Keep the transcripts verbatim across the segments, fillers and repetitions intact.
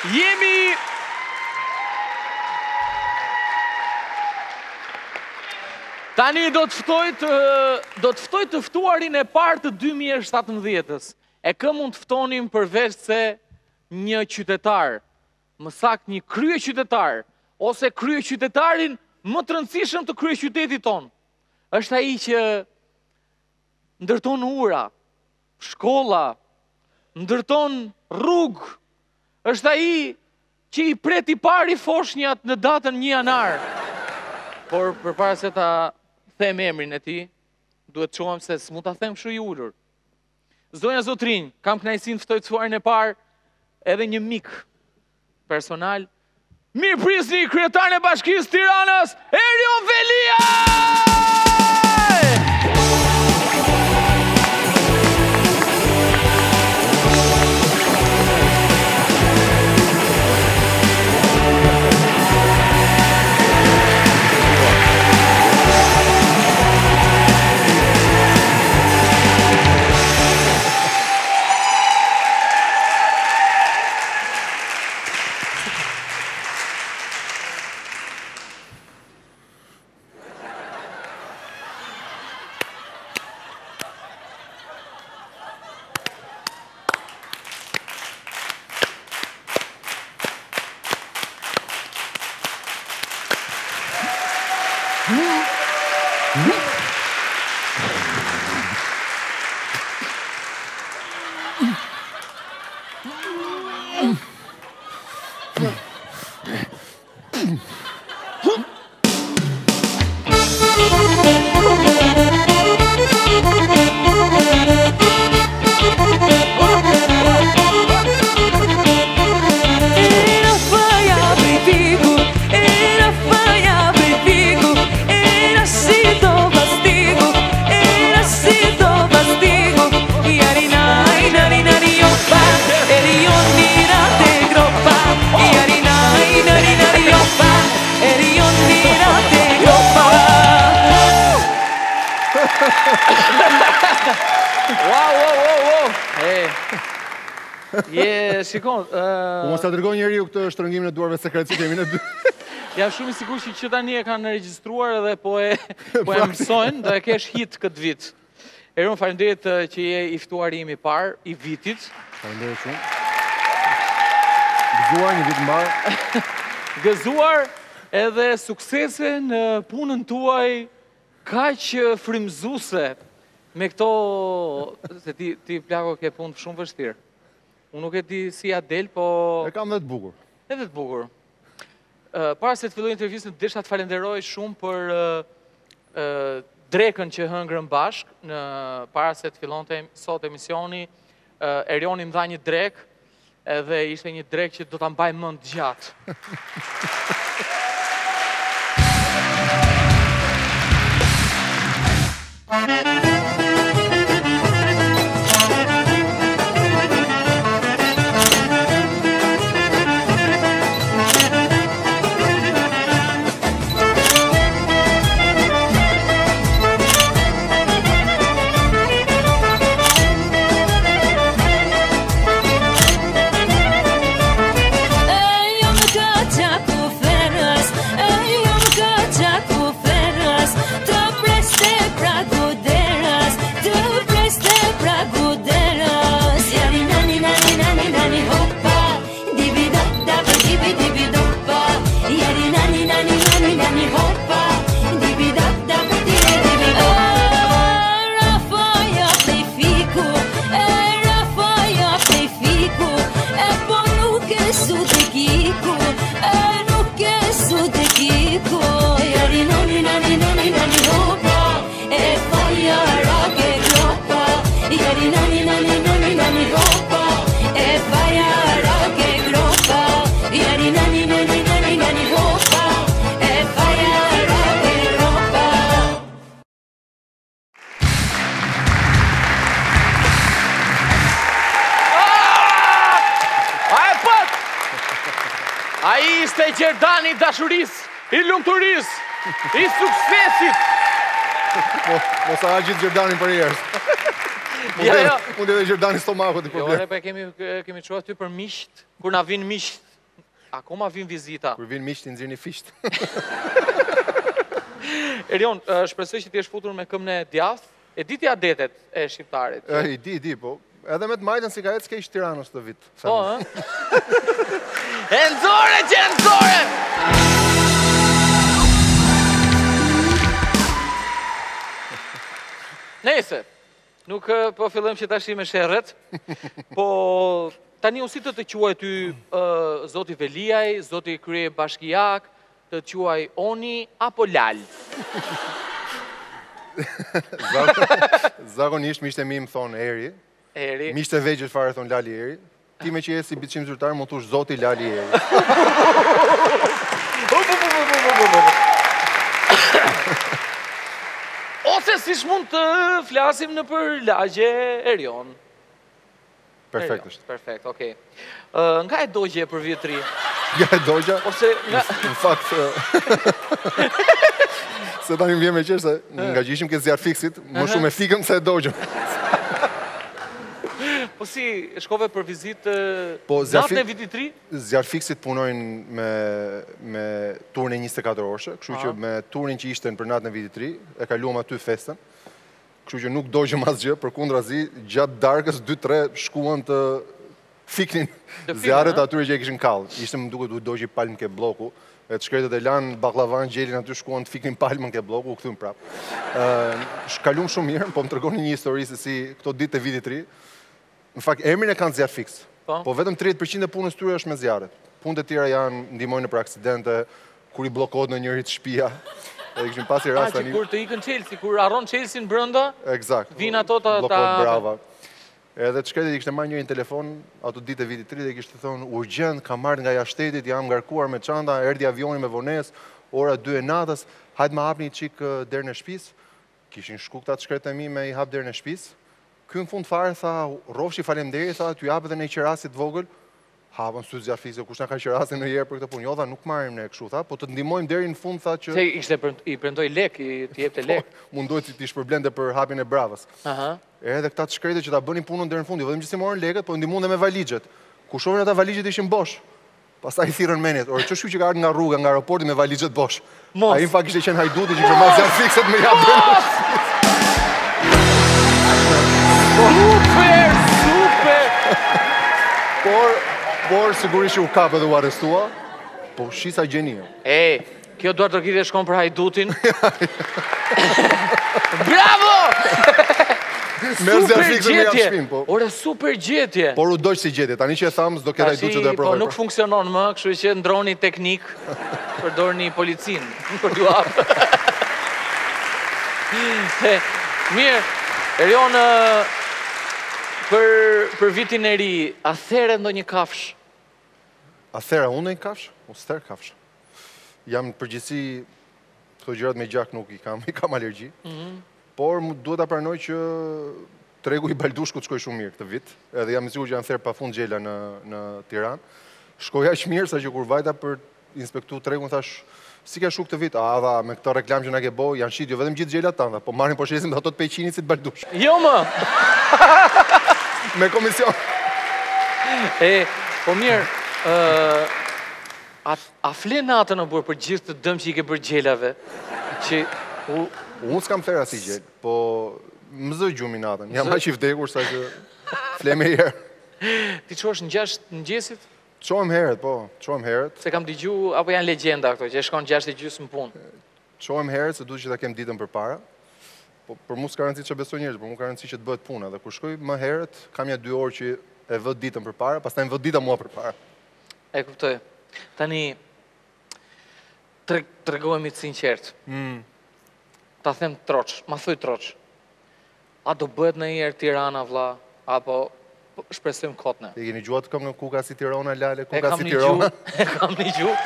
Jemi... Tani do të ftoj të, do të ftoj të ftuarin e parë të dy mijë e shtatëmbëdhjetës. E kë mund të ftonim përveç se një qytetar, më saktë një krye qytetar, ose krye qytetarin më të rëndësishëm të krye qytetit tonë. Është ai që ndërton ura, shkolla, ndërton rrugë, është ai që i pret i pari foshnjat në datën një janar. Por përpara se ta them emrin e tij, duhet të shohim se s'mund ta them kështu i ulur. Zonja Zotrinj, kam kënaqësinë të ftoj të fuarin e parë edhe një mik personal. Mirë prisni kryetarin e Bashkisë Tiranës, Erion Velia! Shikon, Po mos ta dërgoj njeriu këtë shtrëngimin e duarve sekretësit jemi në dy. Jam shumë i sigurt që që tani e kanë regjistruar edhe po e po e mësojnë, do e kesh hit këtë vit. Erion, faleminderit që je i ftuari im i parë i vitit. Faleminderit shumë. Gëzuar një vit mbar. Gëzuar edhe suksese në punën tuaj kaq frymëzuese me këto se ti ti plako ke punë shumë vështirë. Unë nuk e di si ja del, po... E kam dhe të bukur. Edhe të bukur. Para se të filloj intervjistën, desha të falenderoj shumë për drekën që hëngrën bashk, para se të fillonte sot emisioni, Erioni më dha një drek, edhe ishte një drek që do ta mbaj mend gjatë. Ishte Gjerdani i dashurisë, i lumturisë, i suksesit. Mos ha gjithë Gjerdanin për njerëz. Mund edhe Gjerdani stomakut i problem. Jo, ne kemi kemi çuar ty për miqt, kur na vin miqt akoma vin vizita. Kur vin miqt i nxirrni fisht. Erion, shpresoj që ti je futur me këmbën e djathtë. E di ti adetet e shqiptarit. E di, di, po. Edhe me të majtën si ka ecë keq Tiranës të vit. Po, ë? E nxore që e nxore! Nese, nuk po fillojmë që tash me sherret, po tani unë si të të quaj ty uh, zoti Veliaj, zoti krye bashkiak, të të quaj Oni apo Lal? Zakonisht miqtë e mi më thonë Eri. Eri. Miqtë e vegjël fare thonë Lali Eri. Ti me që je si bitëshim zyrtar, më thush zoti Lali Eri. Ose si shmund të flasim në për lagje Erion. Perfekt është. Perfekt, okej. Nga e dogje për vjetëri? Nga e dogja? Ose nga... Në fakt... Se tani më vjen me qesh se nga që ishim ke zjarë fiksit, më shumë e fikëm se e dogjëm. Po si, shkove për vizitë natën e vitit tri? Zjarë fiksit punojnë me turnin njëzet e katër orëshe, kështu që me turnin që ishten për natën e vitit tri, e kaluam aty festen, kështu që nuk dogjëm asgjë, për kundra zi, gjatë darkës, dy tre shkuan të fiknin zjarët atyre që e kishin kallë. Ishte më duke du dojgji palmë ke bloku, e të shkretët e lanë baklavan, gjelin aty shkuan të fiknin palmën ke bloku, u këthym prapë. Shkallum shumë mirë, po më tërgoni një histori se si këto ditë e vitit tri. Në fakt, emrin e kanë zjarë fiks, po vetëm tridhjetë përqind e punës tyre është me zjarët. Punët e tjera janë ndihmojnë për aksidente, kur i blokot në njërit shtëpia. Edhe kishim pasi rast tani. A, që kur të ikën Chelsea, kur arron Chelsea në brenda, vinë ato ta... Blokot brava. Edhe të shkretit i kishte marrë njërin telefon, ato ditë e vitit tri, dhe kishte thonë, urgjent, kam marrë nga jashtetit, jam ngarkuar me çanta, erdhi avioni me vonesë, ora dy e natës, hajtë ma hapni çik derën e shtëpisë. Kishin shku këta të shkretë e mi me i hap derën e shtëpisë. Ky në fund fare tha, rrofshi faleminderit, tha, t'ju japet edhe një qerasit vogël. Hapën sy zjarë fikse, kush na ka qerasin në herë për këtë punë. Jo, tha, nuk marrim ne kështu, tha, po të ndihmojmë deri në fund, tha që... Se ishte i premtoi lek, i jepte lek. Mundohet t'i shpërblente për hapjen e bravës. Edhe këta të shkretë që ta bënin punën deri në fund, jo vetëm që si morën lekët, po ndihmuan dhe me valixhet. Ku shohin ata valixhet ishin bosh. Pastaj i thirrën menjet. Orë ç'është që ka ardhur nga rruga, nga aeroporti me valixhet bosh. Ai në fakt ishte qenë hajduti që kishte marrë zjarë fikset me jap. Super, super! Por, por, sigurisht që u kap edhe u arrestua, po shisa gjenia. E, kjo duar të rëkitje shkon për hajdutin. Bravo! Super gjetje! Ore, super gjetje! Por u dojqë si gjetje, tani që e thamë, s'do këtë hajdu që do e provoj. Po nuk funksionon më, kështu që ndroni teknik, përdorni policin, për ju apë. Mirë, Erion, për vitin e ri, a there ndo një kafsh? A thera unë një kafsh? U s'ther kafsh. Jam në përgjithsi, këto gjërat me gjak nuk i kam, i kam alergji. Por duhet ta pranoj që tregu i Baldushkut shkoj shumë mirë këtë vit. Edhe jam i sigurt që janë therë pafund gjela në Tiranë. Shkoj aq mirë sa që kur vajta për inspektu tregun thash, si ka shku këtë vit? A, dha, me këtë reklam që na ke bo, janë shit, jo vetëm gjithë gjelat tanda, po marrin poshesim dhe ato të peqinit si të Baldushk. Jo më! Me komision. E, po mirë, a fle natën në burë për gjithë të dëmë që i ke bërë gjelave, që... Unë s'kam thera si gjel, po më zë gjumi natën, jam aq i vdekur sa që fle me herë. Ti qosh në gjasht në gjesit? Qohem herët, po, qohem herët. Se kam digju, apo janë legenda këto, që e shkon gjasht e gjysë më punë? Qohem herët, se du që ta kem ditën për para. Po, për mu s'ka rëndësi që besoj njerëz, për mu ka rëndësi që të bëhet puna. Dhe kur shkoj më herët, kam ja dy orë që e vët ditën për para, pas ta e vët dita mua për para. E kuptoj. Tani, të regohemi të sinqertë. Ta them troç, ma thuj troç. A do bëhet në njerë Tirana, vla, apo shpresojmë kotne? E keni gjuat këngën Kuka si Tirana, Lale, Kuka si Tirana? E kam një gju.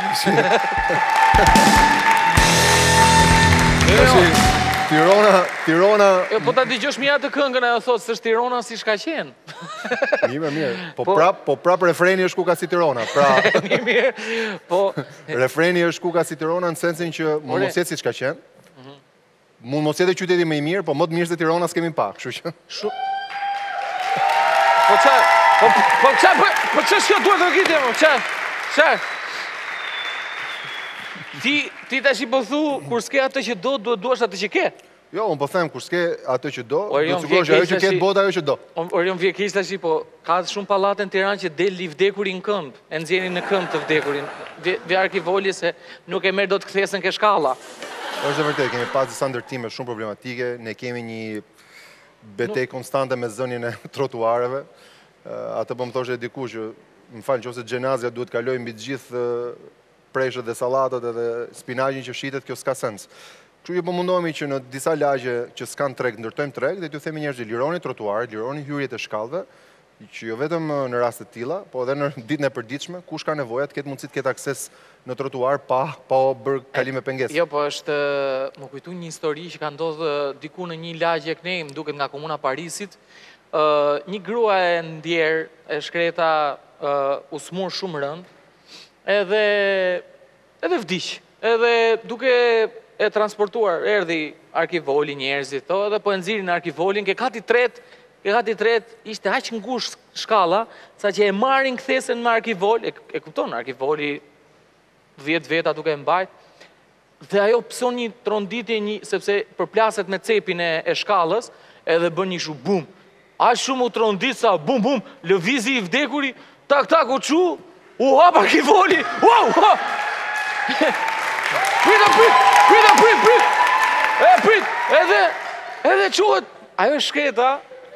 Tirana, Tirana... Po ta digjosh mija të këngën e o thotë, së është Tirana si shka qenë. Mirë, mirë. Po prap refreni është Kuka si Tirana. Mirë, mirë. Refreni është Kuka si Tirana në sensin që më mos jetë si shka qenë. Mund mos jetë qyteti me i mirë, po më të mirë se Tirana s'kemi pak, kështu që... Po qa, po qa, po qa shkjo duhet të rëkitje, po qa, qa, Ti, ti tash i po thu, kur s'ke atë që do, duhet duash atë që ke. Jo, unë po them, kur s'ke atë që do, Orion, do të sigurosh ajo që ke të bota ajo që do. Orion vje keq tash, po ka shumë pallate në Tiranë që del i vdekuri në këmbë, e nxjerrin në këmbë të vdekurin. Vje Arkivoli se nuk e merr dot kthesën ke shkalla. Është e vërtetë, kemi pas disa ndërtime shumë problematike, ne kemi një betej konstante me zënjen e trotuareve. Atë po më thoshte dikush që më fal, nëse xhenazja duhet kalojë mbi të gjithë preshët dhe sallatat edhe spinaqin që shitet, kjo s'ka sens. Kështu që po mundohemi që në disa lagje që s'kan treg, ndërtojmë treg dhe t'ju themi njerëzve lironi trotuaret, lironi hyrjet e shkallëve, që jo vetëm në raste të tilla, po edhe në ditën e përditshme, kush ka nevojë të ketë mundësi të ketë akses në trotuar pa pa bërë kalim me pengesë. Jo, po është më kujtu një histori që ka ndodhur diku në një lagje kënej, më duket nga komuna Parisit. Një grua e ndjer, e shkreta, u smur shumë rënd, edhe edhe vdiq. Edhe duke e transportuar, erdhi Arkivoli, njerëzit, edhe po e nxirin Arkivolin, ke kati tret, ke kati tret, ishte aq ngushtë shkalla, sa që e marrin kthesën me Arkivol, e, e kupton, Arkivoli dhjetë veta duke e mbajt, dhe ajo pëson një tronditje, një, sepse përplaset me cepin e, e shkallës, edhe bën një shu bum. Aq shumë u trondit sa bum bum, lëvizi i vdekuri, tak tak u çu, u hap Arkivoli, wow, wow. Prit, prit, prit, prit, prit, e prit, edhe, edhe quhet, ajo shkreta,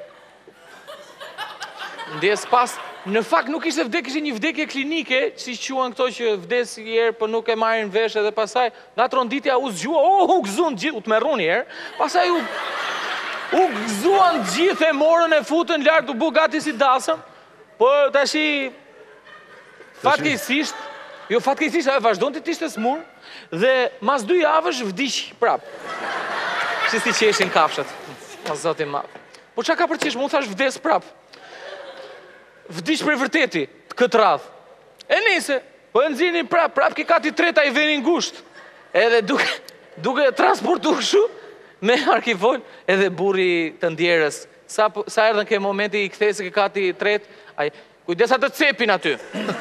ndjes pas, në fakt nuk ishte vdekje, ishte një vdekje klinike, si quhen këto që vdes një herë, për nuk e marrin vesh edhe pasaj, nga tronditja u zgjua, oh, u gëzuan gjithë, u të merru një herë, pasaj u, u gëzuan gjithë e morën e futën lartë, u bu gati si dasëm, po tashi, fatkeqësisht, jo fatkeqësisht, ajo vazhdon të ishte smur, dhe mas dy javësh vdiq prap. Që si qeshin kafshat, o zoti ma. Po qa ka për qesh, mu thash vdes prap. Vdiq për vërteti, këtë radhë. E nese, po e nxinin prap, prap ki kati treta i venin ngusht. Edhe duke, duke transportu këshu, me Arkivol, edhe burri të ndjerës. Sa, sa erdhen ke momenti i kthesi ke kati tret, aj, kujdesa të cepin aty.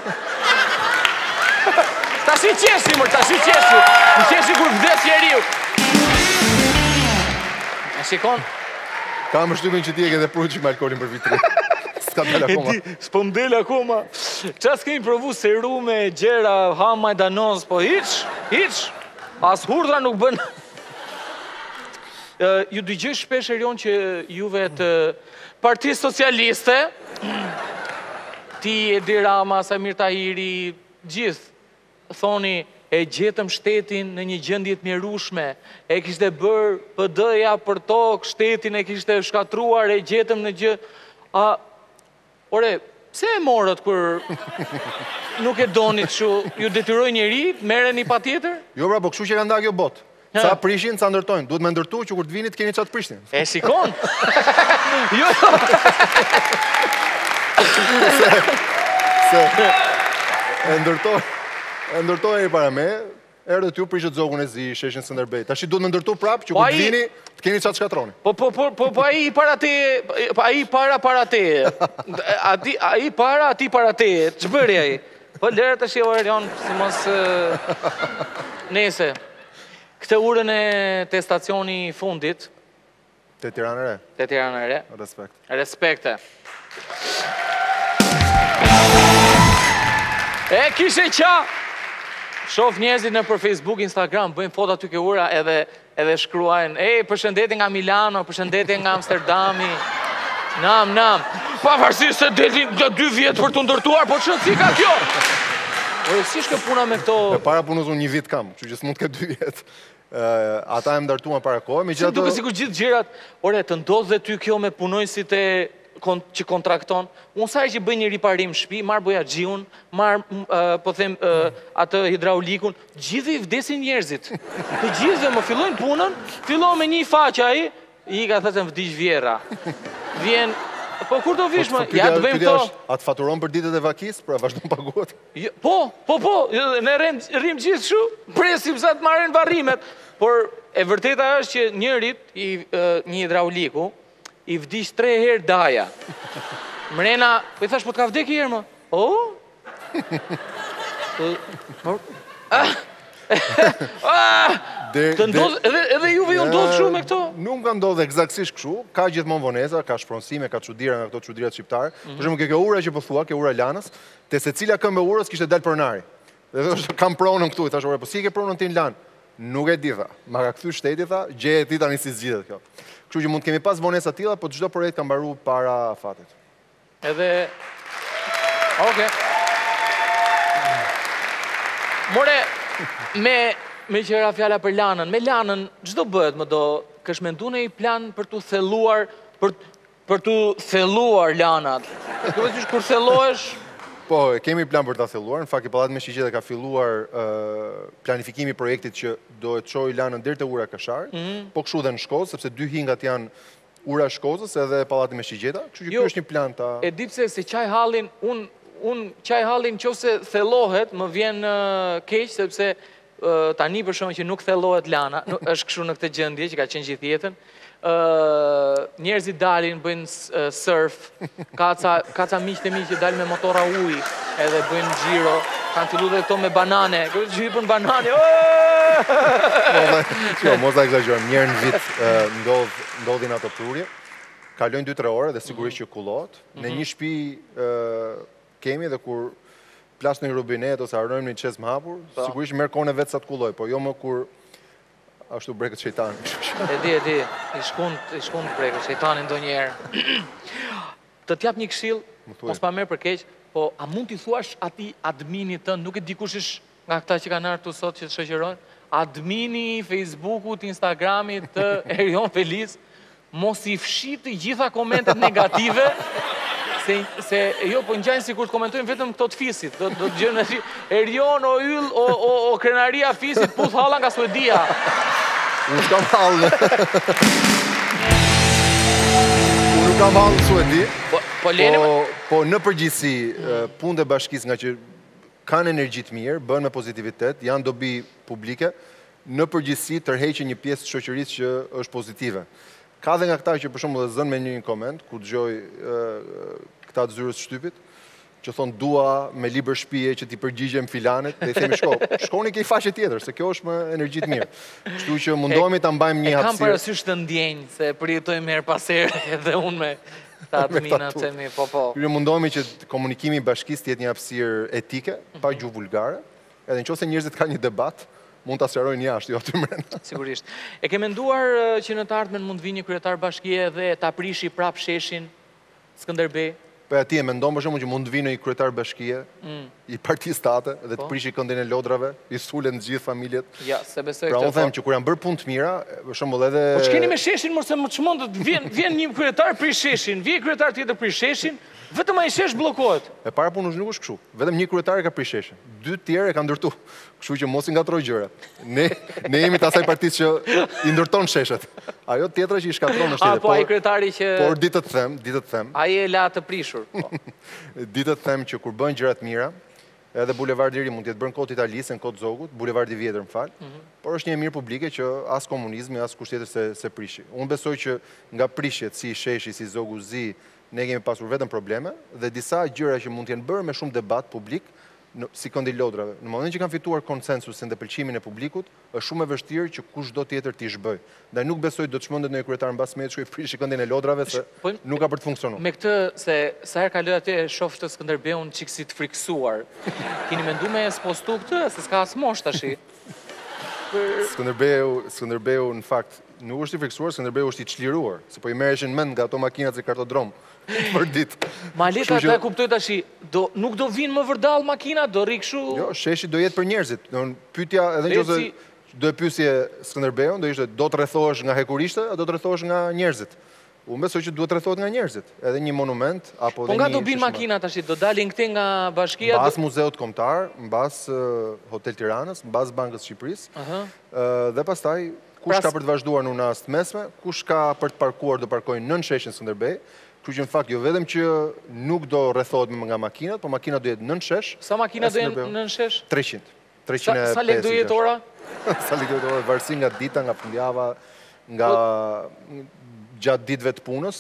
Ta shi qeshi, mërë, ta shi qeshi. Në qeshi kur vdes njeriu. E shikon? Ka më shtypin që ti e ke dhe pruqi me alkoholin për vitri. S'ka del akoma. S'po m'del akoma. Qa s'kemi provu serume, gjera, hama e danoz, po hiq, hiq. As hurdra nuk bën. Ju dëgjoj shpesh Erion që juve të Parti Socialiste, ti, Edi Rama, Samir Tahiri, gjithë, thoni, e gjetëm shtetin në një gjendje të mjerueshme, e kishte bërë P D-ja për tokë, shtetin e kishte shkatruar, e gjetëm në gjë... A, ore, pse e morët kur nuk e donit që ju detyroj njeri, merreni pa tjetër? Jo, bra, po kështu që ka nda kjo botë. Ca prishin, ca ndërtojnë. Duhet me ndërtu që kur të vinit keni qatë prishtin. E shikon? Jo, Se, e ndërtojnë. E ndërtojnë i para me, erdhe t'ju prishët zogun e zi, sheshin Sënderbej. Ta shi duhet me ndërtu prapë që kur të vini, të keni qatë shkatroni. Po, po, po, po, po, a i para te, a i para para te, a i para, ati para te, që bëri a i? Po, lërë të shi Orion, si mos nese. Këtë urën e të stacioni fundit. Te Tiranë e Re. Te Tiranë e Re. Respekt. Respekte. E kishe qa, shof njerëzit në për Facebook, Instagram, bëjnë foto aty ke ura edhe, edhe shkruajnë, e, përshëndetje nga Milano, përshëndetje nga Amsterdami, nam, nam, pavarësisht se deti nga dy vjetë për të ndërtuar, po që si ka kjo? Ore, si shke puna me këto... E para punës unë një vit kam, që që s'mund të dy vjetë. Ata e më ndartuan para kohë, mi që ato... duke sikur gjithë gjerat, ore, të ndodh dhe ty kjo me punojësit e... që kontrakton, unë saj që bëj një riparim shpi, marë bëja gjiun, marë, po them, atë hidraulikun, gjithë i vdesin njerëzit. Të gjithë më fillojnë punën, fillojnë me një faqë aji, i ka thëtë në vdish vjera. Vjen, po kur do vishme, ja të bëjmë to. A të faturon për ditët e vakis, pra vazhdo në paguat? Po, po, po, ne rrim gjithë shu, presim sa të marrin varrimet, por e vërteta është që njërit, një hidrauliku, i vdish tre herë daja. Mrena, po i thash, po t'ka vdek i herë, më? O? Edhe juve ju ndodhë shumë me këto? Nuk ka ndodhë eksaktësisht kështu, ka gjithmonë vonesa, ka shpronësime, ka çuditëra nga këto çudirat shqiptare. Për shembull, kjo ura që po thua, kjo ura lanës, te secila këmbë urës kishte dalë pronari. Dhe thoshte kam pronën këtu, i thash, "Ore, po si ke pronën ti në lanë?" Nuk e di tha. Ma ka kthy shteti tha, gjeje ti tani si zgjidhet kjo. Kështu që mund të kemi pas vonesa tilla, po çdo projekt ka mbaruar para fatit. Edhe Oke. More, me me që era fjala për lanën, me lanën çdo bëhet më do, kësh mendu në i plan për të thelluar, për për të thelluar lanat. Kjo vetë kur thellohesh. Po, kemi plan për ta thelluar. Në fakt, i Pallati Meshiqeta ka filluar planifikimi i projektit që do të çojë lanën deri te ura Kasharit, po kështu dhe në Shkozë, sepse dy hingat janë ura Shkozës edhe Pallati Meshiqeta, kështu që ky është një plan ta. E di pse se çaj hallin, un un çaj hallin nëse thellohet, më vjen keq sepse tani për shkak që nuk thellohet lana, është kështu në këtë gjendje që ka qenë gjithë jetën. Njerëzit dalin, bëjnë surf, ka ca miq të mi që dalin me motora ujë, edhe bëjnë xhiro, kanë filluar dhe këto me banane, që hipën banane. Jo, mos ta egzagjerojmë, një herë në vit ndodhin ato prurje, kalojnë dy tre ore dhe sigurisht që kullohet. Në një shtëpi kemi dhe kur plas në një robinet ose harrojmë një çesm hapur, sigurisht merr kohën vetë sa të kulloj, po jo më kur ashtu brekët shejtani. E di, e di, i shkund, i shkund brekët shejtani ndonjëherë. Të t'jap një këshill, mos pa merr për keq, po a mund t'i thuash atij adminit tënd, nuk e di kush është nga këta që kanë ardhur sot që të shoqërojnë, admini i Facebookut, Instagramit të Erion Feliz, mos i fshit të gjitha komentet negative, se jo po ngjajnë sikur të komentojnë vetëm këto të fisit. Do të gjënë Erion o yll o krenaria fisit puth halla nga Suedia. Unë s'kam hallë. Unë nuk kam hallë në Suedi, po në përgjithësi punët e bashkisë nga që kanë energji të mirë, bën me pozitivitet, janë dobi publike, në përgjithësi tërheqin një pjesë të shoqërisë që është pozitive. Ka dhe nga këta që për shembull e zën me një koment, ku dëgjoj këta të zyrës shtypit, që thonë dua me libër shtëpie që t'i përgjigjem filanet, dhe i themi shko, shkoni ke faqe tjetër, se kjo është më energji të mirë. Kështu që mundohemi ta mbajmë një hapësirë. E kam parasysh të ndjenjë, se përjetojmë herë pas here edhe unë me ta adminat themi, po po. Kështu që mundohemi që komunikimi i bashkisë të jetë një hapësirë etike, pa gjuhë vulgare, edhe nëse njerëzit kanë një debat, mund të sqarojnë jashtë, jo aty brenda. Sigurisht. E ke menduar që në të ardhmen mund vinë një kryetar bashkie dhe ta prishi prap sheshin Skënderbej? Po ati e mendon për shembull që mund të vinë një kryetar bashkie i partisë tate dhe të prishi këndin e lodrave, i sulen të gjithë familjet. Ja, se besoj këtë. Pra unë them që kur janë bërë punë të mira, për shembull edhe Po ç'keni me sheshin, mos e më çmend të vjen vjen një kryetar prish sheshin, vjen kryetar tjetër prish sheshin. Vetëm ai shesh bllokohet. E para punë nuk është kështu. Vetëm një kryetar e ka prish sheshin. Dy të tjerë e kanë ndërtuar. Kështu që mos i ngatroj gjërat. Ne ne jemi të asaj partisë që i ndërton sheshet. Ajo tjetra që i shkatron është tjetër. Po ai kryetari që Por ditë të them, ditë të them. Ai e la të prishur. Ditë të them që kur bën gjëra të mira, edhe bulevardi i ri mund të jetë bërë në kohë të Italisë, në kohë të Zogut, bulevardi i vjetër, më fal. Por është një mirë publike që as komunizmi, as kusht tjetër se se prishi. Unë besoj që nga prishjet si sheshi, si Zogu Zi, ne kemi pasur vetëm probleme dhe disa gjëra që mund të jenë bërë me shumë debat publik, si këndi lodrave. Në momentin që kanë fituar konsensusin dhe pëlqimin e publikut, është shumë e vështirë që kushdo tjetër t'i zhbëj. Ndaj nuk besoj do të çmendet në kryetar mbas me shkoj prishi këndin e lodrave se nuk ka për të funksionuar. Me këtë se sa herë kaloj aty e shoh të Skënderbeun çik si të friksuar. Keni menduar me spostu këtë se s'ka as mosh tash? Skënderbeu, Skënderbeu në fakt nuk është i friksuar, Skënderbeu është i çliruar, se po i merreshin mend nga ato makinat si kartodrom. Për ditë. Maleta ata e kuptoj tash, do nuk do vinë më vërdall makina, do rri kështu. Jo, sheshi do jetë për njerëzit. Do pyetja edhe nëse do e pyesje Skënderbeun, do ishte do të rrethohesh nga hekurishtë apo do të rrethohesh nga njerëzit. Unë besoj që duhet të rrethohet nga njerëzit. Edhe një monument apo Po nga do vinë makina tash, do dalin këthe nga bashkia, mbas Muzeut Kombëtar, mbas Hotel Tiranës, mbas Bankës së Shqipërisë. Dhe pastaj kush ka për të vazhduar në unas të mesme, kush ka për të parkuar do parkojnë nën sheshin Skënderbej. Kështu që në fakt jo vetëm që nuk do rrethohet nga makinat, por makinat do jetë nën shesh. Sa makina do jenë nën shesh? treqind. treqind. Sa lekë do jetë ora? Sa lekë do jetë ora, varësi nga dita, nga fundjava, nga gjatë ditëve të punës.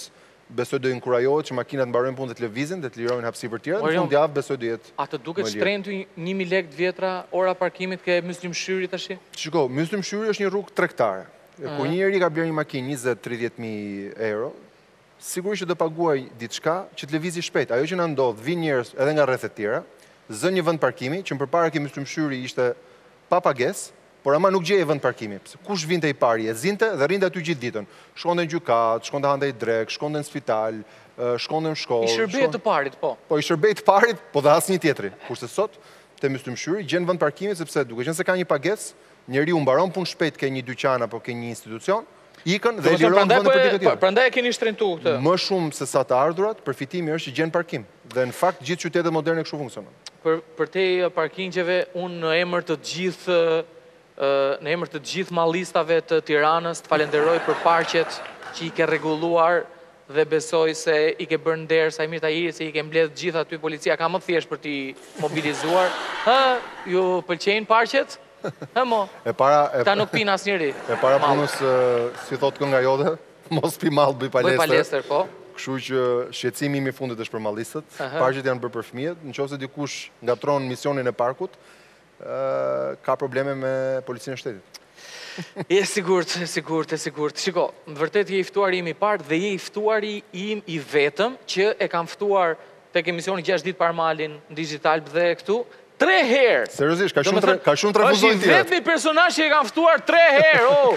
besoj do inkurajohet që makinat mbarojnë punën të lëvizin dhe të lirojnë hapësirë tjera, në Orion, fundjavë besoj do jetë. A të duket më lirë. shtrenjtë një mijë lekë të vjetra ora parkimit ke Myslim Shyri tash? Shiko, Myslim Shyri është një rrugë tregtare. Kur një njeri ka bler një makinë njëzet tridhjetë mijë euro, sigurisht që do paguaj diçka që të lëvizi shpejt. Ajo që na ndodh, vin njerëz edhe nga rrethet tjera, zën një vend parkimi që përpara ke Myslim Shyri ishte pa pagesë, por ama nuk gjej vend parkimi. Kush vinte i pari, e zinte dhe rrinte aty gjithë ditën. Shkonte në gjykat, shkonte hante i drek, shkonte në spital, shkonte në shkollë. I shërbej të parit, po. Po i shërbej të parit, po dhe asnjë tjetri. Kurse sot te Myslim Shyri gjen vend parkimi sepse duke qenë se ka një pagesë, njeriu mbaron punë shpejt ke një dyqan apo ke një institucion, ikën dhe liron vendin për dikë tjetër. Prandaj e keni shtrentuar këtë. Më shumë se sa të ardhurat, përfitimi është që gjen parkim. Dhe në fakt gjithë qytetet moderne kështu funksionojnë. Për për te parkingjeve, unë në emër të gjithë në emër të gjithë mallistave të Tiranës, të falenderoj për parqet që i ke rregulluar dhe besoj se i ke bërë nder Sajmir Tahiri, se i ke mbledh gjithë aty policia ka më thjesht për t'i mobilizuar. Hë, ju pëlqejnë parqet? Hë mo. E para e ta nuk pin asnjëri. E para punës, si thot kënga jote, mos pi mall bëj palestër. Bëj palestër, po. Kështu që shqetësimi im i fundit është për mallistët. Parqet janë bërë për fëmijët. Nëse dikush ngatron misionin e parkut, ka probleme me policinë e shtetit. E sigurt, e sigurt, e sigurt. Shiko, në vërtet je i ftuari im i parë dhe je i ftuari im i vetëm që e kam ftuar tek emisioni gjashtë ditë Parmalin në Digital dhe këtu tre herë. Seriozisht, ka shumë ka shumë trafuzojnë tjerë. Është i vetmi personazh që e kam ftuar tre herë, oh.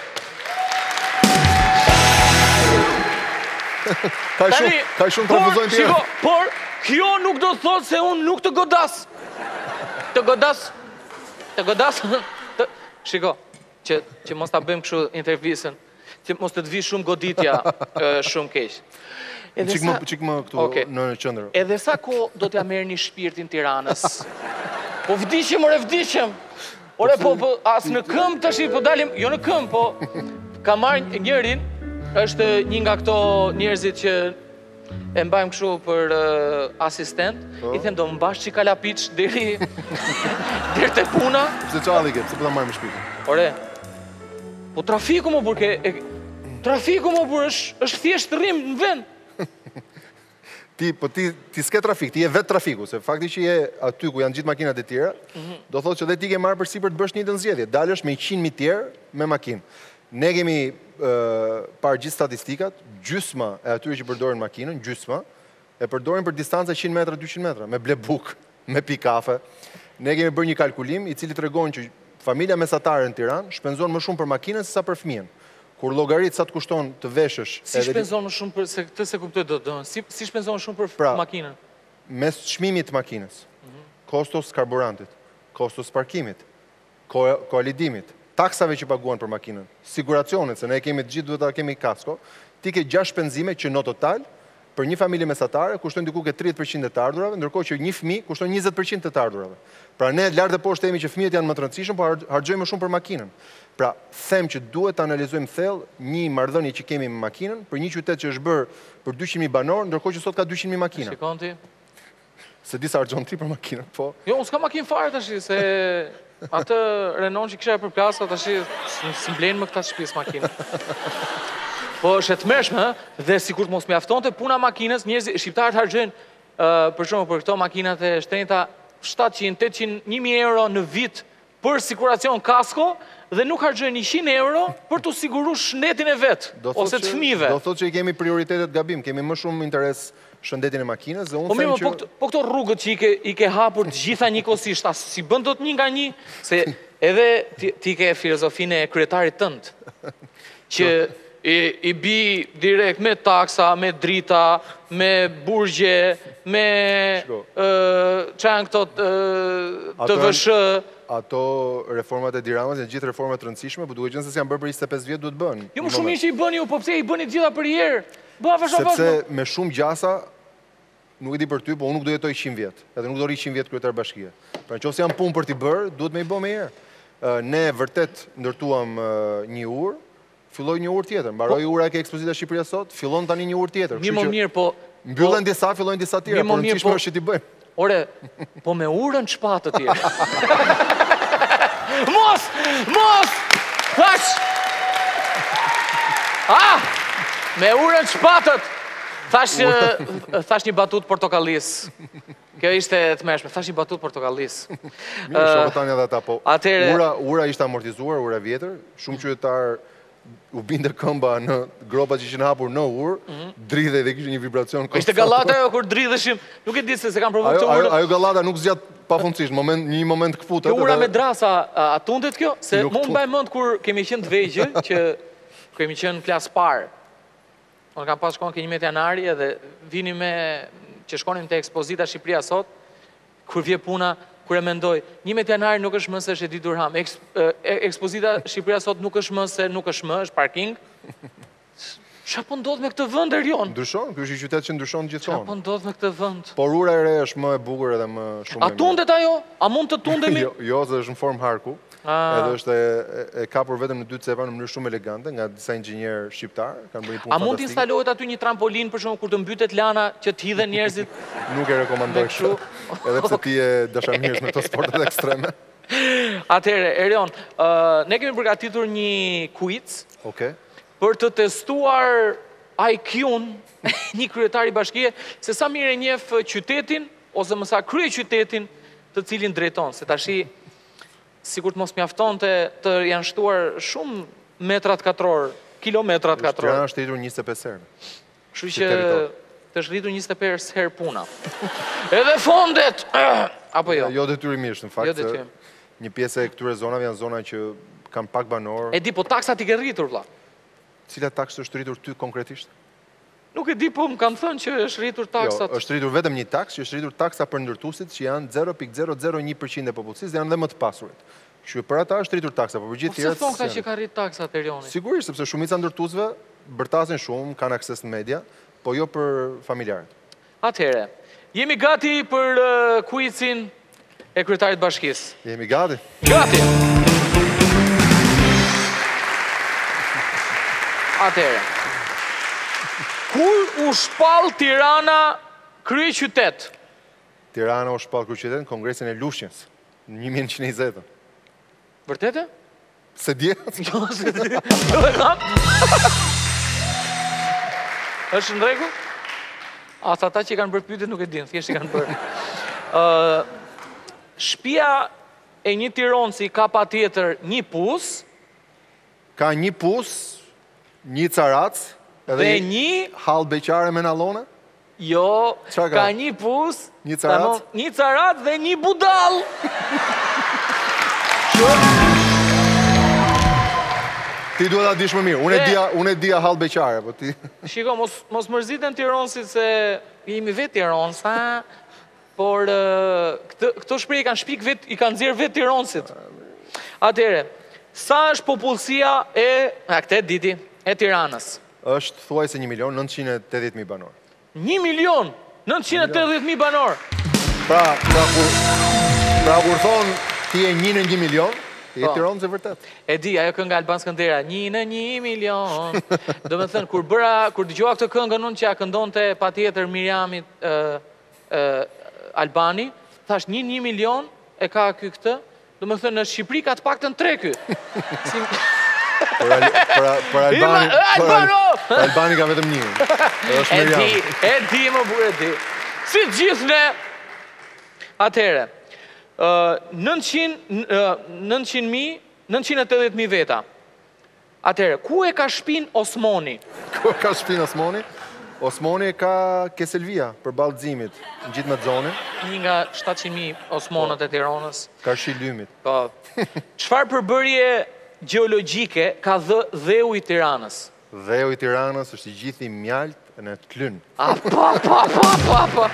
Ka shumë ka shumë trafuzojnë tjerë. Shiko, por kjo nuk do të thotë se unë nuk të godas. Të godas. Të godas. Shiko, që që mos ta bëjmë kështu intervistën, që mos të të vi shumë goditja shumë keq. Çik më çik më këtu në qendër. Edhe sa kohë do t'ja merrni shpirtin Tiranës? Po vdiqem, ore vdiqem. Ore po po as në këmbë tash po dalim, jo në këmbë, po ka marrë njërin, është një nga këto njerëzit që e mbajmë kështu për asistent, i them do mbash çika kalapiç deri deri te puna. Pse çalli ke? Pse po ta marrim shpirtin? Ore. Po trafiku më burke, trafiku më burë është është thjesht rrim në vend. Ti, po ti, ti s'ke trafik, ti je vetë trafiku, se fakti që je aty ku janë gjithë makinat e tjera, do thotë që dhe ti ke marrë përsi për të bësh një të nëzjedhje. Dalësh me njëqind mijë tjerë me makinë. Ne kemi parë gjithë statistikat, gjysma e atyre që përdorin makinën, gjysma, e përdorin për distanca njëqind metra, dyqind metra, me ble buk, me pi kafe. Ne kemi bërë një kalkulim i cili tregon që familja mesatare në Tiranë shpenzon më shumë për makinën se sa për fëmijën. Kur llogarit sa të kushton të veshësh... Si shpenzon më shumë për... Se këtë se kuptoj do të dënë. Si shpenzon më shumë për makinën? Mes çmimit të makinës, kostos karburantit, kostos parkimit, koalidimit, taksave që paguan për makinën, siguracionet, se ne kemi të gjithë duhet ta kemi kasko, ti ke gjashtë shpenzime që në total, për një familje mesatare, kushton diku ke tridhjetë përqind të të ardhurave, ndërkohë që një fëmijë kushton njëzet përqind të të ardhurave. Pra ne lart e poshtë themi që fëmijët janë më të rëndësishëm, por harxojmë më shumë për makinën. Pra, them që duhet të analizojmë thellë një marrëdhënie që kemi me makinën për një qytet që është bërë për dyqind mijë banor, ndërkohë që sot ka dyqind mijë makina. Shikon ti? Se di sa argjon ti për makinën, po. Jo, unë s'ka makinë fare tash, se atë Renault që kisha për plasë tash s'm blen më këta shtëpis makinë. Po është e tmerrshme, dhe sikur të mos mjaftonte puna makinës, njerëzit shqiptarët harxojnë për shembull për këto makinat e shtrenjta shtatëqind, tetëqind, një mijë euro në vit për siguracion kasko dhe nuk harxojnë njëqind euro për të siguruar shëndetin e vet ose të fëmijëve. Do thotë që i kemi prioritetet gabim, kemi më shumë interes shëndetin e makinës dhe unë po them mirë, që po këto rrugët që i ke i ke hapur të gjitha njëkohësisht, as si bën dot një nga një, se edhe ti, ti ke filozofinë e kryetarit tënd që I, i bi direkt me taksa, me drita, me burgje, me që janë këto të vëshë. Ato reformat e Tiranës janë gjithë reformat të rëndësishme, por duke qenë se si janë bërë për njëzet e pesë vjet duhet bën. Jo më shumë mirë që i bëni ju, po pse i bëni gjitha për herë? Bëha vash vash. Sepse me shumë gjasa nuk e di për ty, po unë nuk do jetoj qind vjet, edhe nuk do rri qind vjet kryetar bashkie. Pra nëse janë punë për t'i bërë, duhet me i bë më herë. Ne vërtet ndërtuam një urë, filloi një urë tjetër, mbaroi ura e Ekspozita Shqipëria sot, fillon tani një urë tjetër. Mirë më mirë, po mbyllen disa, fillojnë disa tjera, por rëndësishme është që t'i bëjmë. Ore, po me urën çpatë të tjerë. Mos, mos! Thash! Ah! Me urën çpatët. Thash, thash një batut portokallis. Kjo ishte të meshme. Thash një batut portokallis. Mirë, shohë tani edhe ata, po. Atere... Ura, ura ishte amortizuar, ura vjetër, shumë qytetar u binde këmba në gropat që ishin hapur në urë, dridhe dhe kishte një vibracion. Ishte gallata jo kur dridheshim, nuk e di se se kam provu këtë urë. Ajo gallata nuk zgjat pafundësisht, një moment këputet. Kjo ura me drasa, a tundet kjo? Se mu mbaj mend kur kemi qenë të vegjël, që kemi qenë klas parë. Unë kam pas shkon ke një met janari edhe vini me që shkonim te ekspozita Shqipëria sot, kur vje puna, kur e mendoj, një met janari nuk është më se është Edi Durham, ekspozita Shqipëria sot nuk është më se nuk është më, është parking. Qa po ndodh me këtë vënd, Erion? Ndryshon, kjo është i qytet që ndryshon gjithmonë. Qa po ndodh me këtë vënd? Por ura e re është më e bukur edhe më shumë e mirë. A tundet ajo? A mund të tundemi? Jo, se është në formë harku. Edhe është e kapur vetëm në dy cepa në mënyrë shumë elegante nga disa inxhinier shqiptar, kanë bërë një punë fantastike. A mund të instalohet aty një trampolin për shkak kur të mbytet lana që të hidhen njerëzit? Nuk e rekomandoj kështu. Edhe pse ti je dashamirës me këto sportet ekstreme. Atëherë, Erion, ne kemi përgatitur një quiz. Okej. Për të testuar I Q-n një kryetari bashkie, se sa mirë e njeh qytetin, ose më sa krye qytetin të cilin drejton, se tashi sikur të mos mjafton të, të janë shtuar shumë metrat katror, kilometrat katror. Tirana është rritur njëzet e pesë herë. Kështu që të është rritur njëzet e pesë herë puna. Edhe fondet! Apo jo? Jo detyrimisht, në fakt, jo detyrim. Një pjesë e këtyre zonave janë zona që kanë pak banor. E di, po taksat i ke rritur, vlla. Cila taksë është rritur ty konkretisht? Nuk e di, po më kanë thënë që është rritur taksat. Jo, është rritur vetëm një taks, që është rritur taksa për ndërtuesit që janë zero pikë zero zero një përqind e popullsisë dhe janë dhe më të pasurit. Kështu për ata është rritur taksa, por për gjithë tjerët. Po pse thon këta që ka rrit taksat Erioni? Sigurisht, sepse shumica ndërtuesve bërtasin shumë, kanë akses në media, po jo për familjarët. Atëherë, jemi gati për uh, quizin e kryetarit bashkisë. Jemi gati? Gati. Atëherë. Kur u shpall Tirana krye qytet? Tirana u shpall krye qytet në Kongresin e Lushnjës në një mijë nëntëqind e njëzet. Vërtetë? Se dje? Jo, se dje. Jo e kam. Është në rregull? Asa ata që kanë bërë pyetje nuk e din, thjesht i kanë bërë. Ë Shtëpia e një tironci ka patjetër një pus, ka një pus, një carac, dhe një hall beqare me nallone? Jo, ka? ka një pus, një carac, një carac dhe një budall. Ti duhet ta dish më mirë. Unë e dija, unë e dija hall beqare, po ti. Shiko, mos mos mërziten tironësit se jemi vetë tironës, ha? Por këtë këto shprehje kanë shpik vet, i kanë nxjerr vetë tironësit. Atëre, sa është popullsia e, a këtë diti, e Tiranës? Është thuajse një milion nëntëqind e tetëdhjetë mijë banor. një milion nëntëqind e tetëdhjetë mijë banor. Pra, pra kur pra kur thon ti je një në një milion, je Tiranës e vërtet. E di, ajo kënga Alban Skëndera, një në një milion. Do me thënë, kur bëra, kur dëgjova këtë këngën unë që ja këndonte patjetër Miriamit ë ë Albani, thash një një milion e ka ky këtë, do me thënë në Shqipëri ka të paktën tre ky. Si... Për Albani, për Albani ka vetëm një. E di, e di më burë, e di. Si gjithë ne, atëhere, nëntëqind mijë, nëntëqind e tetëdhjetë mijë veta. Atëhere, ku e ka shpin Osmoni? Ku e ka shpin Osmoni? Osmoni e ka Keselvia, për balë Dzimit, në gjithë me zonë. Një nga shtatëqind mijë Osmonët e Tiranës. Ka shi Lymit. Po. Çfarë përbërje gjeologjike ka dheu i Tiranës? Dheu i Tiranës është i gjithi mjalt në të klynë. A, pa, pa, pa, pa, pa.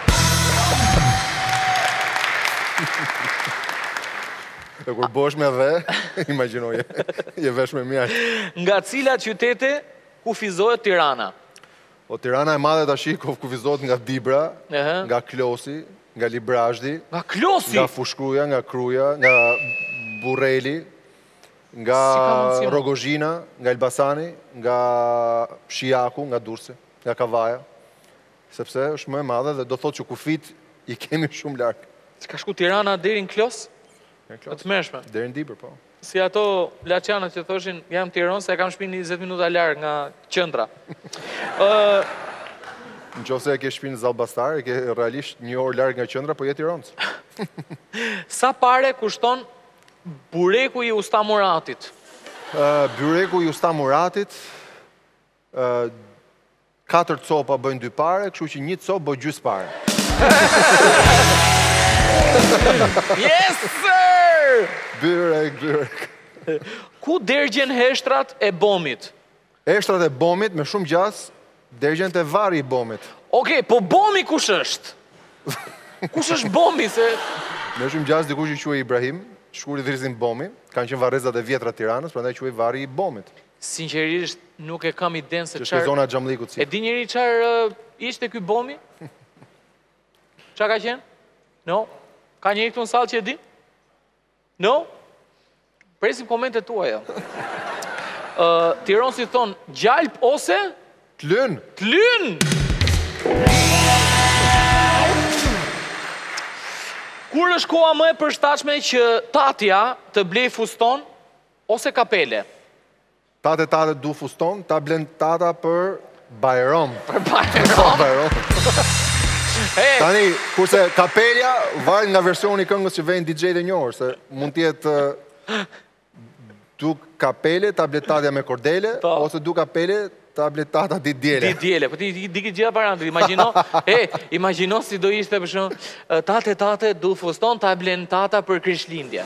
E kur bosh me dhe, imagjinoje, je vesh me mjalt. Nga cilat qytete kufizohet Tirana? O Tirana e madhe tashi kufizohet nga Dibra, nga Klosi, nga Librazhdi, nga Klosi, nga Fushkruja, nga Kruja, nga Burreli, nga Rogozhina, nga Elbasani, nga Shijaku, nga Durrësi, nga Kavaja, sepse është më e madhe dhe do thotë që kufit i kemi shumë larg. Ka shku Tirana deri në Klos? Në të mërshme? Deri në Dibër, po. Si ato laçanët që thoshin, jam Tiranë se e kam shpinë njëzet minuta larg nga qendra. Në qoftë se e ke shtëpinë në Zallbastar, e ke realisht një orë larg nga qendra, po je Tiranës. Sa pare kushton bureku i Usta Muratit? Uh, Byreku i Usta Muratit, uh, katër copa bëjnë dy pare, kështu që një copë bëj gjys pare. Yes, sir! Byrek, byrek. Ku dergjen heshtrat e bomit? Eshtrat e bomit me shumë gjas, dergjen te vari i bomit. Okej, po bomi kush është? Kush është bomi? Se... Me shumë gjas dikush i quaj Ibrahim, shkuri dhrizin bomi, kanë qenë varrezat e vjetra Tiranës, prandaj quaj vari i bomit. Sinqerisht nuk e kam iden se Që çfarë. zona Xhamllikut si. E di njëri çfarë uh, ishte ky bomi? Çka ka qenë? No? Ka njëri këtu në sallë që e di? No? Presim komentet tuaja. Uh, Tiron si thon, gjalp ose T'lyn! t'lyn! Kur është koha më e përshtatshme që tatja të blej fuston ose kapele? Tate tate du fuston, ta blen tata për Bajram. Për Bajram. Bajram. Hey, Tani, kurse kapelja varet nga versioni i këngës që vjen D J dhe njohur, se mund të jetë uh, du kapele, ta ble tatja me kordele, Po. ose du kapele, ta ble tata di djele. di djele, po ti di di ke gjitha parantë, imagjino, e, imagjino si do ishte për shemb, tate tate du fuston ta blen tata për Krishtlindje.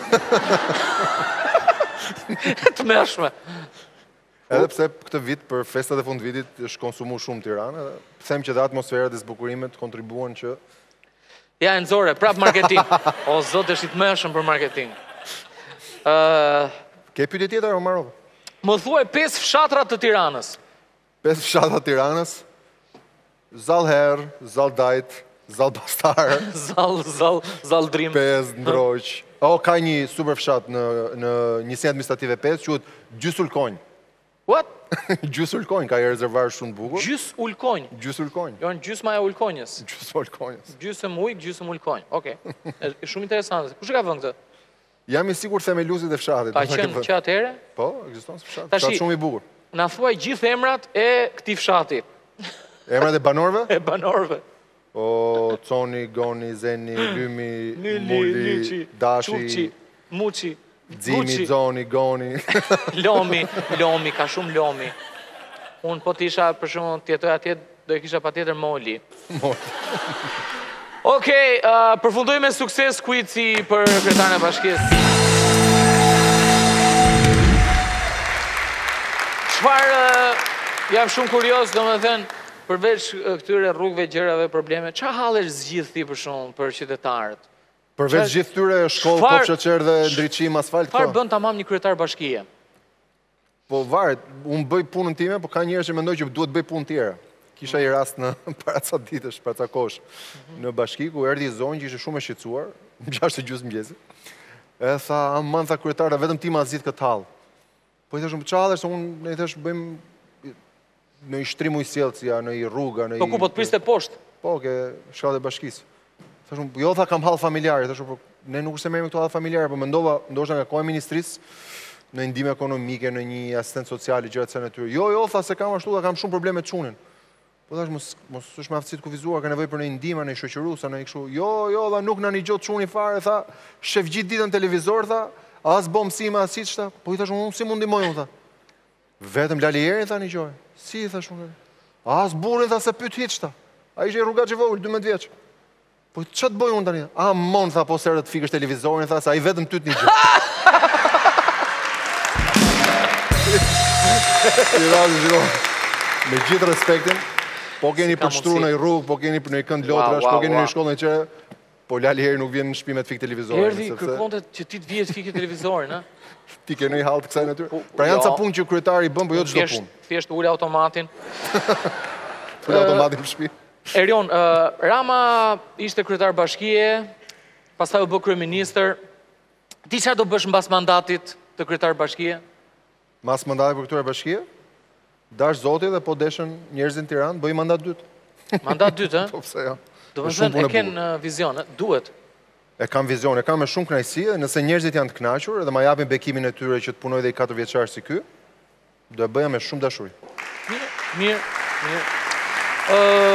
Të mëshme. Edhe pse këtë vit për festat e fundvitit është konsumu shumë Tiranë, edhe them që dhe atmosfera dhe zbukurimet kontribuan që Ja, e nëzore, prap marketing. O, zot është i të mëshëm për marketing. Uh, ke pyetje tjetër o Marova? më thuaj pesë fshatra të Tiranës. Pesë fshatra Tiranës, Zallher, Zalldajt, Zallbastar, Zall, zall, zalldrim. Pez, Ndroq. O, ka një super fshat në, në njësinë administrative pesë, quhet Gjysulkonj. What? Gjysulkonj, ka një rezervar shumë të bukur. Gjys ulkonj. Gjysulkonj. Jo, në gjysma e ulkonjës. Gjysulkonjës. Gjysëm ujk, gjysëm ulkonj. Okej. Është shumë interesante. Kush e ka vënë këtë? Jam i sigurt themeluesit e fshatit. Ka do ta qenë ke që atëherë? Po, ekziston si fshat. Tashi- Fshat shumë i bukur. Na thuaj gjithë emrat e këtij fshati, Emrat e banorëve? e banorëve. O, Coni, Goni, Zeni, Lymi, Nili, Muli, Liçi, Dashi, Çuçi, Muçi, Dzimi, Guçi, Zoni, Goni. Lomi, Lomi, ka shumë Lomi. Unë po t'isha për shumë të jetoj atje, do e kisha patjetër Moli. Okej, uh, përfundoj me sukses kuici për kryetarën e bashkisë. Çfarë uh, jam shumë kurioz, domethënë, përveç uh, këtyre rrugëve, gjërave, probleme, çfarë hallesh zgjidh ti për shumë për qytetarët? Përveç gjithë tyre shkollë, Çfarë- kopsha qerë dhe ndriçim asfalt Çfarë këto. bën tamam një kryetar bashkie? Po varet, unë bëj punën time, po ka njerëz që mendoj që duhet bëj punë tjera. Kisha një rast në para ca ditësh, para ca kohësh, në bashki ku erdhi zonjë që ishte shumë e shqetësuar, në gjashtë e gjysmë mëngjesi. E tha, aman tha kryetara, vetëm ti ma zgjidh këtë hall. Po i thashëm, çfarë se unë ne i thash bëjmë në i shtrim ujësjellësia, në i rruga, në i Po ku po të priste poshtë? Po, ke shkallë e bashkisë. Thashëm, jo tha kam hall familjar, thashëm, po ne nuk se merrem këto hall familjar, po mendova ndoshta nga koha e ministrisë në ndihmë ekonomike, në një asistent social, gjëra të natyrë. Jo, jo, tha se kam ashtu, tha kam shumë probleme të çunin. Po thash mos mos është me aftësi të kufizuar, ka nevojë për një ndihmë, një shoqërues, në kështu. Jo, jo, tha nuk na një gjot çuni fare, tha, shef gjithë ditën televizor, tha, as bëm mësime as siç tha. Po i thash unë si mund ndihmoj unë tha. Vetëm Lalierin tha një gjë. Si thash unë. As burrin tha se pyet hiç tha. Ai ishte rrugaç i vogël, dymbëdhjetë vjeç. Po ç'a të bëj unë tani? A mon tha po serë të fikësh televizorin, tha se ai vetëm tyt një gjë. I radhë zhiro. Me gjithë respektin, po keni Si ka për shtru mundësi. në i rrugë, po keni për në i kënd Wow, lotrash, wow, po keni në wow. i shkollë në qërë, po Lali Heri nuk vjen në shtëpi me të fikë televizorin. Erdhi, sepse kërkonte që ti të vihet fikë televizorin, ha? Ti ke në i halë të kësaj natyrë. Po, Pra janë jo. ca punë që kryetari bën, po jo çdo Thjesht, punë. thjesht ule automatin. Për automatin në shtëpi. Erion, uh, Rama ishte kryetar bashkie, pastaj u bë kryeministër. Ti çfarë do bësh mbas mandatit të kryetar bashkie? Mas mandati për këtyre bashkie, dash zoti dhe po deshen njerëzin Tiranë, bëj mandat dytë. Mandat dytë, ë? Po pse jo? Do Është të shumë thënë e punë e ken bukur. uh, vizion, ë? Duhet. E kam vizion, e kam me shumë kënaqësi, dhe nëse njerëzit janë të kënaqur dhe ma japin bekimin e tyre që të punoj dhe i katër vjeçar si ky, do e bëja me shumë dashuri. Mirë, mirë, mirë. Ë,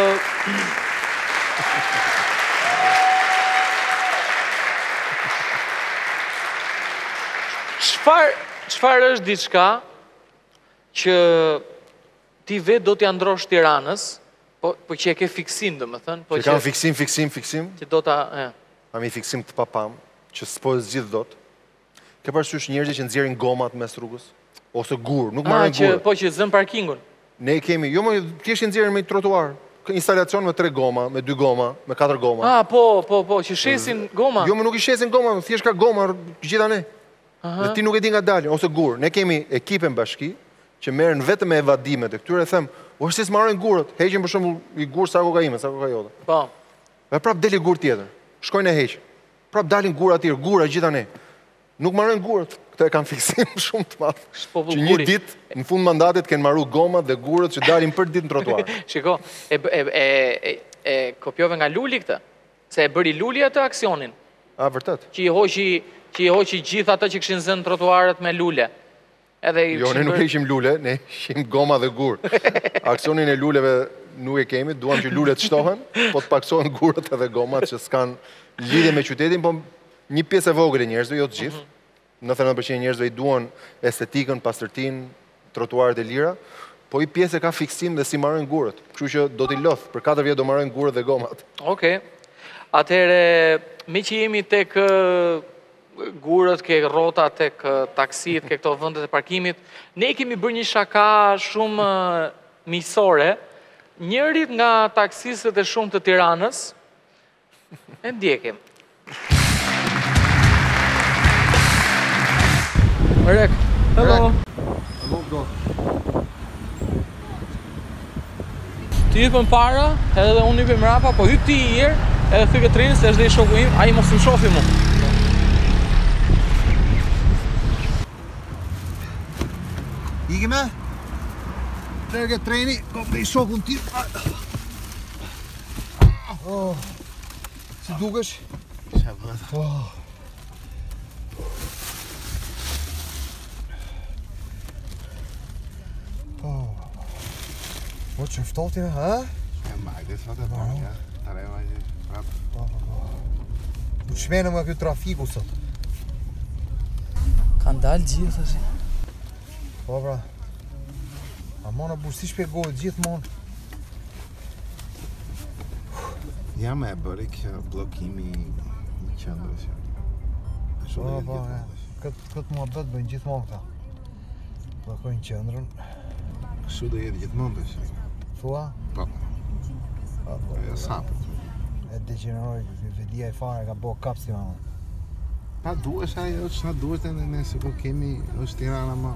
Çfar, çfar është diçka që ti vetë do t'ja ndrosh Tiranës, po, po që e ke fiksim, do më thënë. Po që kam fiksim, fiksim, fiksim. Që do t'a... Kam i fiksim të papam, që s'po e zgjidh dot. Ke parasysh njerëzit që nxjerrin gomat mes rrugës? Ose gur, nuk marrin gur. Po që zën parkingun. Ne kemi, jo më thjesht nxjerrin me trotuar. Instalacion me tre goma, me dy goma, me katër goma. Ah, po, po, po, që shesin goma. Jo më nuk i shesin goma, thjesht ka goma gjitha ne. Dhe ti nuk e di nga dalin, ose gur. Ne kemi ekipe në bashki që merren vetëm me evadimet e këtyre, them, "O, si s'marrin gurët, heqin për shembull i gur sa kokaime, sa kokajote." Po. Dhe prap deli gur tjetër. Shkojnë e heqin. Prap dalin gura tjerë, gura gjitha ne. Nuk marrin gurët. Këto e kanë fiksim shumë të madh. Që një ditë në fund mandatit kanë marru gomat dhe gurët që dalin për ditë në trotuar. Shiko, e e e e kopjove nga Luli këtë, se e bëri Luli atë aksionin. A vërtet? Që i hoqi që i hoqi gjithë ata që kishin zënë trotuarët me lule. Edhe jo, ne nuk heqim lule, ne heqim goma dhe gur. Aksionin e luleve nuk e kemi, duam që lulet shtohen, po të paksohen gurët edhe gomat që s'kan lidhje me qytetin, po një pjesë e vogël e njerëzve, jo të gjithë. nëntëdhjetë për qindë e njerëzve i duan estetikën, pastërtinë, trotuarët e lira, po i pjesë e ka fiksim dhe si marrin gurët. Kështu që do t'i lodh, për katër vjet do marrin gurët dhe gomat. Okej. Atëherë, me që jemi tek gurët, ke rrota, tek taksit, ke këto vendet e parkimit, ne kemi bërë një shaka shumë miqësore. Njërit nga taksistët e shumë të Tiranës e ndjekim. Rek, hello. Hello, bro. Ti hypën para, edhe unë hypën mrapa, po hyp ti i herë, edhe thike trenin se është dhe i shoku im, ai mos më shofi mu. Ikime? Trerge treni, kom dhe i shokun ti. Oh, si dukesh? Qa bëtë? Oh. Oh. Po që ftohti me, ha? Ja majde, sot e parë, ja. Tare majde, prapë. U shmenë nga kjo trafiku sot. Kanë dalë gjithë, është. Po, pra. A mona burë si shpjegohet gjithmonë. Ja me e bëri kjo blokimi në qëndrës. Po, po, ja. Këtë mua bëtë bëjnë gjithmonë këta. Blokojnë qëndrën. Kështu do jetë gjithmonë të shi. Thua? Po. Po, po. E sapët. E degeneroj, vedia i fare ka bo kapsi ma. Pa duesh ajo që na duhet e ne se po kemi është Tirana ma.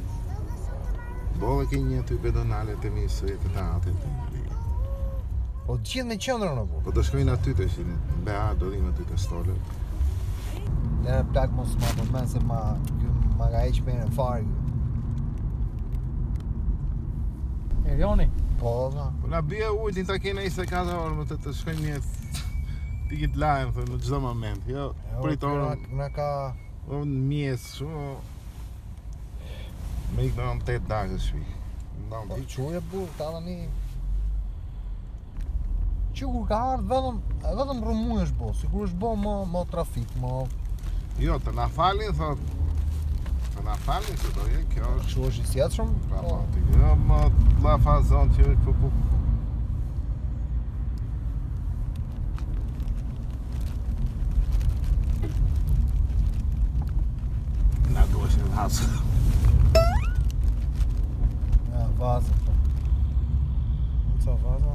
Bolle ke një të pedonale të mi sëjet e të atit. Po gjithë me qëndrën në bu. Po të shkojnë aty të shi, në B A do dhimë aty të stole. Dhe plak mos ma përmen se ma, ma ka eq me në farë. Erioni? Po, dhe. Po na bje ujtin të kena njëzet e katër orë më të të shkojnë një ti kitë lajmë, thë, në gjdo moment. Jo, pritorë, Na ka... o në mjesë, shumë... Me ikë në në tetë dagë shpi. Po quje burë, ta dhe një... Që kur ka ardhë vetëm, vetëm rëmuj është bo, si kur është bo më, më trafik, më... Jo, të na falin, thot... Të na falin që do je, kjo është... Që është i sjetëshëm? Pa, pa, ti jo më la fazon që është për për... Na do është në hasë. Ja, vazë, po. Në ca vazë?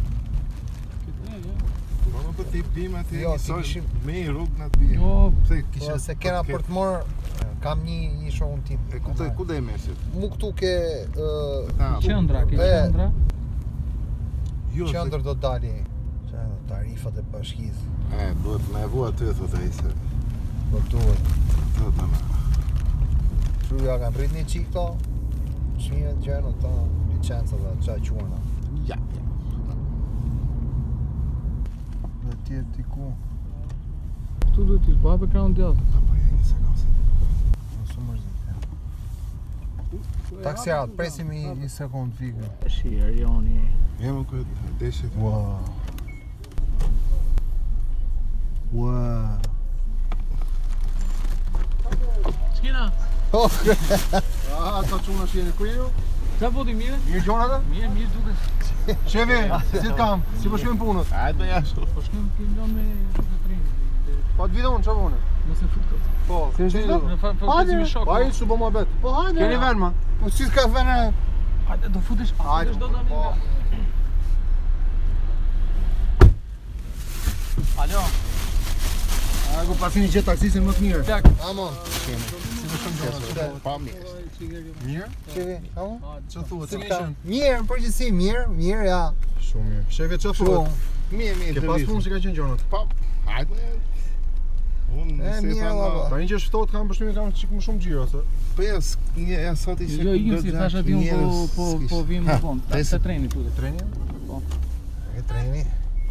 Po nuk të i pim ati Jo, një ti soj, kishim- me i rrugë në të bje. Jo, Pse Po, kisha... se kena për të morë, kam një, një shokun tim. E ku të, ku dhe e mesit? Mu këtu ke... ë, Ta, qëndra, ke E. qëndra. jo, se... Qëndër do dali që tarifat e bashkisë. E, duhet me e vu aty, thot e i se... Po duhet. Thot në me... Që ja kanë rrit një qik këto, shmimet gjenë të licenca dhe qa quana. Ja, ja. Dhe tjetë t'i ku, Këtu duhet t'i shba background djathë. Apo e një sekundë. nësë mërzit. Taksirat, presim i një sekund vikën. Shi, Erioni. Ja, më këtë deshit. Wow. Wow. Shkina, Oh, Ah, ta çuna që jeni kriju? qa voti mire? Mirë gjona ata? Mirë, mirë duke. Shefi, si të kam? Si po shkojmë punët? Hajde jashtë. Po shkëm këllon me të treni. Po të vidon çfarë vone? Mos e fut këtë. Po, Si është çfarë kjo? do? Në fakt po Hajde, pesi me shok. Po ai su bo mohabet. po hajde. Keni vend ma? Po si s'ka vene? Hajde, do futesh, Hajde, futesh do tani. po. Alo, A ku pasini gjet taksisin më të mirë. tak. Amon. Pa mirë. Mirë? Shefi, amon? Çfarë thuhet? Si Si ka? ishin? Mirë, në përgjithësi, mirë, mirë, ja. Shumë mirë. Shefi çfarë Shumë. thuhet? Mirë, mirë. Ke pas punë që ka qenë gjonat. Pa, hajde. Unë E, si mirë, thamë, valla. Tani që është ftohtë kam përshtypjen kam çik më shumë xhiro se. Po ja, s- një ja sot ishte. Jo, ju si thash aty unë po po po vim më vonë. Ha, Te treni futet. Treni? E treni.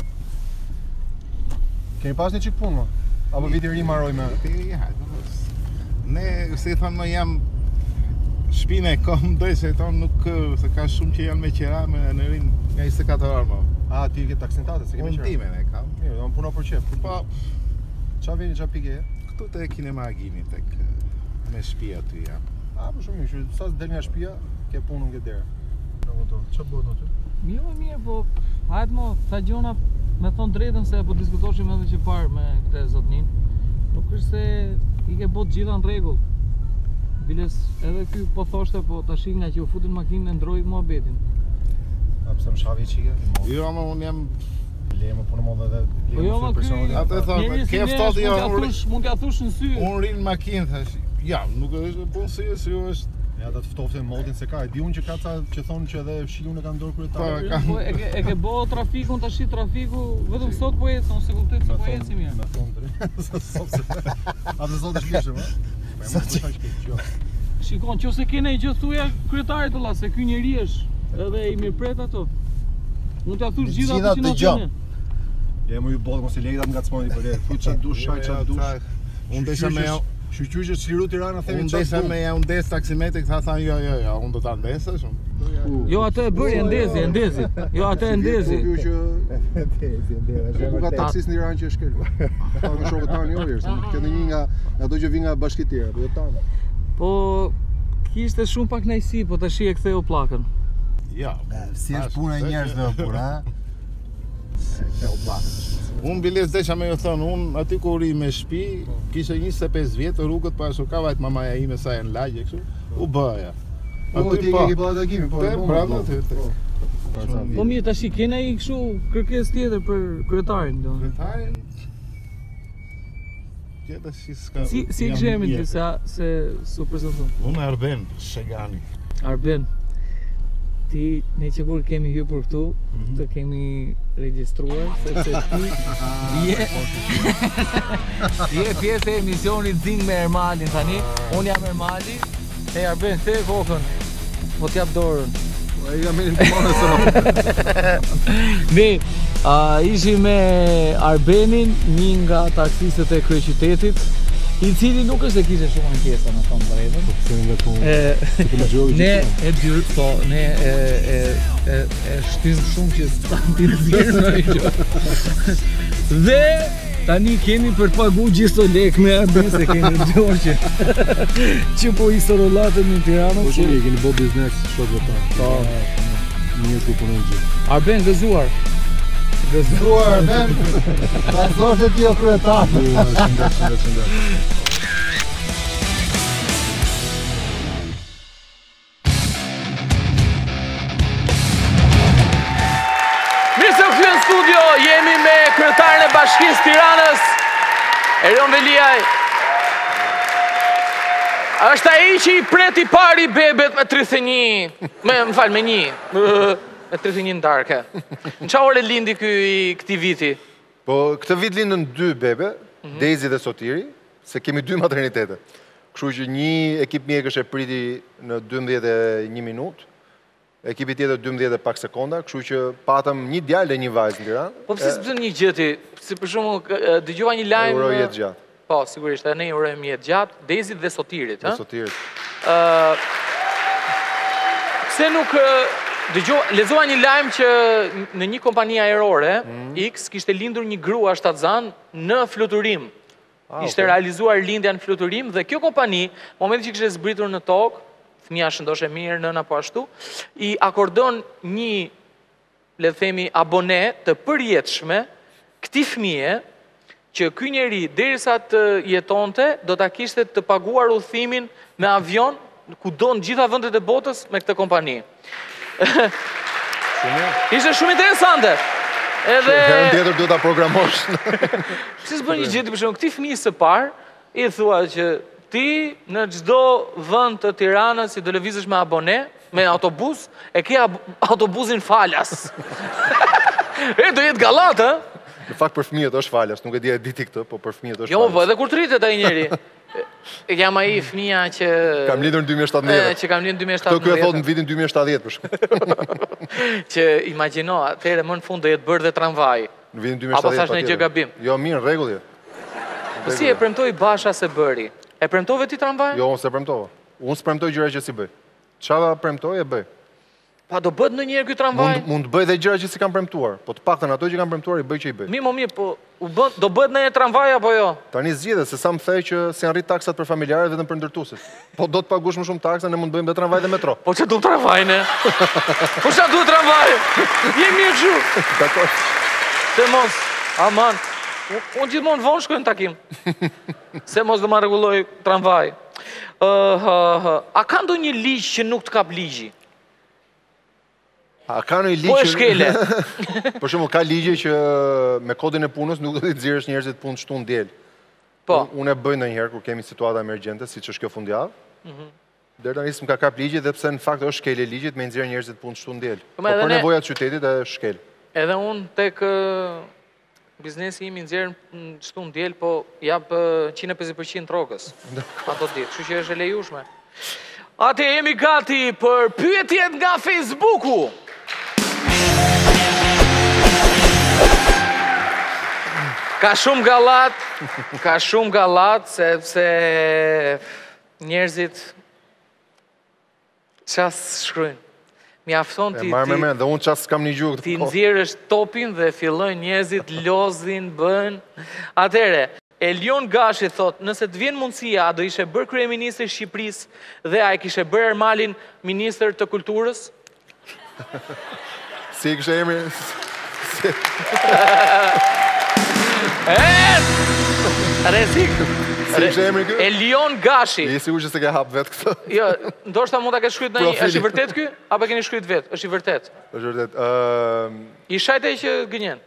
Keni pas një çik punë më? Apo viti i ri mbaroj me. Ti hajde. mos. Ne si thamë më jam shpinë e kom doj se tonë nuk ë, se ka shumë që janë me qera me në rinë nga njëzet e katër orë më. A ti ke taksitate, se kemi Unë qenë. timen e kam. Mirë, do të puno për çep. Po, Çfarë vini, çfarë pikë? këtu te kinema Agimi tek ë, me shtëpi aty jam. A, po shumë mirë, që sa del nga shtëpia, ke punën nga dera. Në motor. Çfarë bëhet aty? Mirë, mirë, po hajde mo, ta gjona me thon drejtën se po diskutoshim edhe që parë me këtë zotnin. Nuk është se i ke bot gjitha në rregull. Biles edhe ky po thoshte, po tash nga që u futën makinën e ndroi muhabetin. A pse më shavi çike? Jo, ama unë jam Le më punë më edhe. Po jo, ma ky. Atë thonë, Njeri si ke nesh, ftohtë, jo, mund t'ja unë- thush, mund t'ja thush në sy. unë rinë makinë thash. Ja, nuk është punë si si është. Ja, ata të ftoftin modin se ka. E di unë që ka ca që thonë që edhe fshiun e kanë dorë Po, kryetare. ka- Po e ke e ke bo trafikun tash trafiku vetëm sot po ecën, unë se kuptoj se po ecën mirë. Me thonë drejt. Sot se. Atë sot është lishëm, ha? Po Sot më që- thaj shpejt, jo. Shikon, nëse kene gjë thuja kryetarit olla se ky njeri është edhe i mirëpret ato. Mund t'ja thush gjithë Gjitha ato që na dëgjon. thonë. Le më ju bollë mos i lejta ngacmoni për le. Fut çat dush, shaj çat dush. Unë desha me ja, Shqyqysh është çliru Tirana themi unë çat. desha me ja, unë des taksimetrik, tha tha jo, jo, jo, unë do ta ndesësh. unë. Jo, atë e bëri, e ndezi, e ndezi. Jo, atë e ndezi. Ju që Tezi, ndeva, ku ka taksis në Tiranë që është kel. Ata në shokët tanë jo lirë, se nuk këtë një nga nga ato që vi nga bashkitë tjera, po jo tanë. Po kishte shumë pak kënaqësi, po tash e ktheu pllakën. Ja. Si është puna e njerëzve kur, ha? Unë biles desha me ju thonë, unë aty ku ri me shtëpi, kishe njëzet e pesë vjetë, rrugët pa ashtu ka vajt mamaja ime sa e në lagje kështu, u bëja. Po ti ke bëllë dagimi, po. Te, bravo aty. Po mirë, tash kena i kështu kërkesë tjetër për kryetarin, do. Kryetarin, tjetër si s'ka... Si si e jam kishemi ti jetë. sa se su prezanton. Unë Arben Shegani. Arben, ti ne që kur kemi hyrë këtu, të kemi regjistruar sepse ti je je pjesë e emisionit Zing me Ermalin tani. Unë jam Ermali. E Arben, the kokën. Po t'jap dorën. Ai jam në punë sot. Ne uh, ishim me Arbenin, një nga taksistët e kryeqytetit, i cili nuk është se kishte shumë ankesa në thonë drejtën. Se nga po. E, Të më gjoj. ne e dyrt, po, ne e, e, e, e shtim shumë që s'ta ti zirë në i gjë. Dhe tani kemi për të pagu gjithë të lek me Arben se kemi gjoj që që po i sorollatën në Tiranë. Po shumë keni bë biznes shokëve ta. Po. Mirë ku punojnë gjithë. Arben gëzuar. Gëzuar. Ruar, ben, ta thoshte ti o kryetar. Shëndet, shëndet, shëndet. Mirë se u kthye në studio, jemi me kryetarin e Bashkisë Tiranës, Erion Veliaj. Është ai që i pret i pari bebet me tridhjetë e një, me, më fal, me një, me tridhjetë e një ndarke. Në qa ore lindi ky i këtij viti? Po këtë vit lindën dy bebe, Daisy dhe Sotiri, se kemi dy maternitete. Kështu që një ekip mjekësh e priti në dymbëdhjetë e një minutë, ekipi tjetër dymbëdhjetë e pak sekonda, kështu që patëm një djalë dhe një vajzë në Tiranë. Po pse s'bën një gjë ti? Si për shembull, dëgjova një lajm. Uroj jetë gjatë. Po, sigurisht, edhe ne i urojmë jetë gjatë, Daisy dhe Sotirit, Dhe ha? Sotirit. Ë, Pse nuk ë, Dëgjoj, lexova një lajm që në një kompani ajrore, X kishte lindur një grua shtatzan në fluturim. Ishte realizuar lindja në fluturim dhe kjo kompani, në momentin që kishte zbritur në tokë, fëmia shëndoshe mirë, nëna po ashtu, i akordon një, le të themi, abone të përjetshme këtij fëmie që ky njeri derisa të jetonte do ta kishte të paguar udhëtimin me avion kudo në gjitha vendet e botës me këtë kompani. Ishte shumë interesante. Edhe herën tjetër duhet ta programosh. Si s'bën një gjë për shembull, këtij fëmijë së parë i thua që ti në çdo vend të Tiranës si do lëvizësh me abone, me autobus, e ke autobusin falas. E do jetë gallat, ë? Në fakt për fëmijët është falas, nuk e di e di ti këtë, po për fëmijët është falas. Jo, po edhe kur të rritet ai njeri. E jam ai fëmia që kam lindur në dy mijë e shtatëmbëdhjetë. Që kam lindur në dy mijë e shtatëmbëdhjetë. Këto ky e thot në vitin dy mijë e shtatëdhjetë për shkak. Që imagjino, atëherë më në fund do jetë bërë dhe tramvaj. Në vitin dy mijë e shtatëdhjetë. Apo thash në gjë gabim. Jo, mirë, rregull je. Po si e premtoi Basha se bëri? E premtove ti tramvaj? Jo, unë s'e premtova. Unë s'premtoj gjëra që si bëj. Çfarë premtoj e bëj. Pa do bëhet ndonjëherë ky tramvaj? Mund mund të bëj edhe gjëra që si kam premtuar, po të paktën ato që kam premtuar i bëj që i bëj. Mi, mo mirë, po u bën do bëhet ndonjë tramvaj apo jo? Tani zgjidhet se sa më thej që si arrit taksat për familjarët vetëm për ndërtuesit. Po do të paguash më shumë taksa, ne mund të bëjmë dhe tramvaj dhe metro. Po ç'a duhet tramvaj ne? Po ç'a duhet tramvaj? Je mirë kështu. Dakor. Se mos, aman. Unë gjithmonë vonë shkoj në takim. Se mos do ma rregulloj tramvaj. A ka ndonjë ligj që nuk të kap ligji? A ka në i ligjë... Po e shkele. Për shumë, ka ligje që me kodin e punës nuk do t'i xhirësh njerëzit punë shtunë diel. Po. Unë e bëj ndonjëherë kur kemi situata emergjente, siç është kjo fundjavë. Deri tani s'm ka kap ligji dhe pse në fakt është shkelje ligjit me nxjerr njerëzit punë shtunë diel. Po për nevojat e qytetit e shkel. Edhe unë tek biznesi im i nxjerr shtunë diel, po jap njëzet e pesëdhjetë përqind rrogës. Ato ditë, kështu që është e lejueshme. Atë jemi gati për pyetjet nga Facebooku. Ka shumë gallat, ka shumë gallat, sepse njerëzit qas shkruajnë. Mjafton ti... E marrë me me, dhe unë qas kam një gjuhë. Ti nxjerrësh topin dhe fillojnë njerëzit lozin, bën. Atere, Elion Gashi thot, nëse të vjen mundësia, a do ishe bërë kryeministri i Shqipërisë dhe a e kishe bërë Ermalin ministër të kulturës? Si kështë emri? Rezik. Si kështë emri kë? Elion Gashi. Je sigur që se ke hap vetë këtë? Jo, ndoshta mund ta kesh shkruajtur në një, është i vërtet ky? Apo e keni shkruajtur vetë? Është i vërtet? Është vërtet. Ëm, I shajtej që gënjen.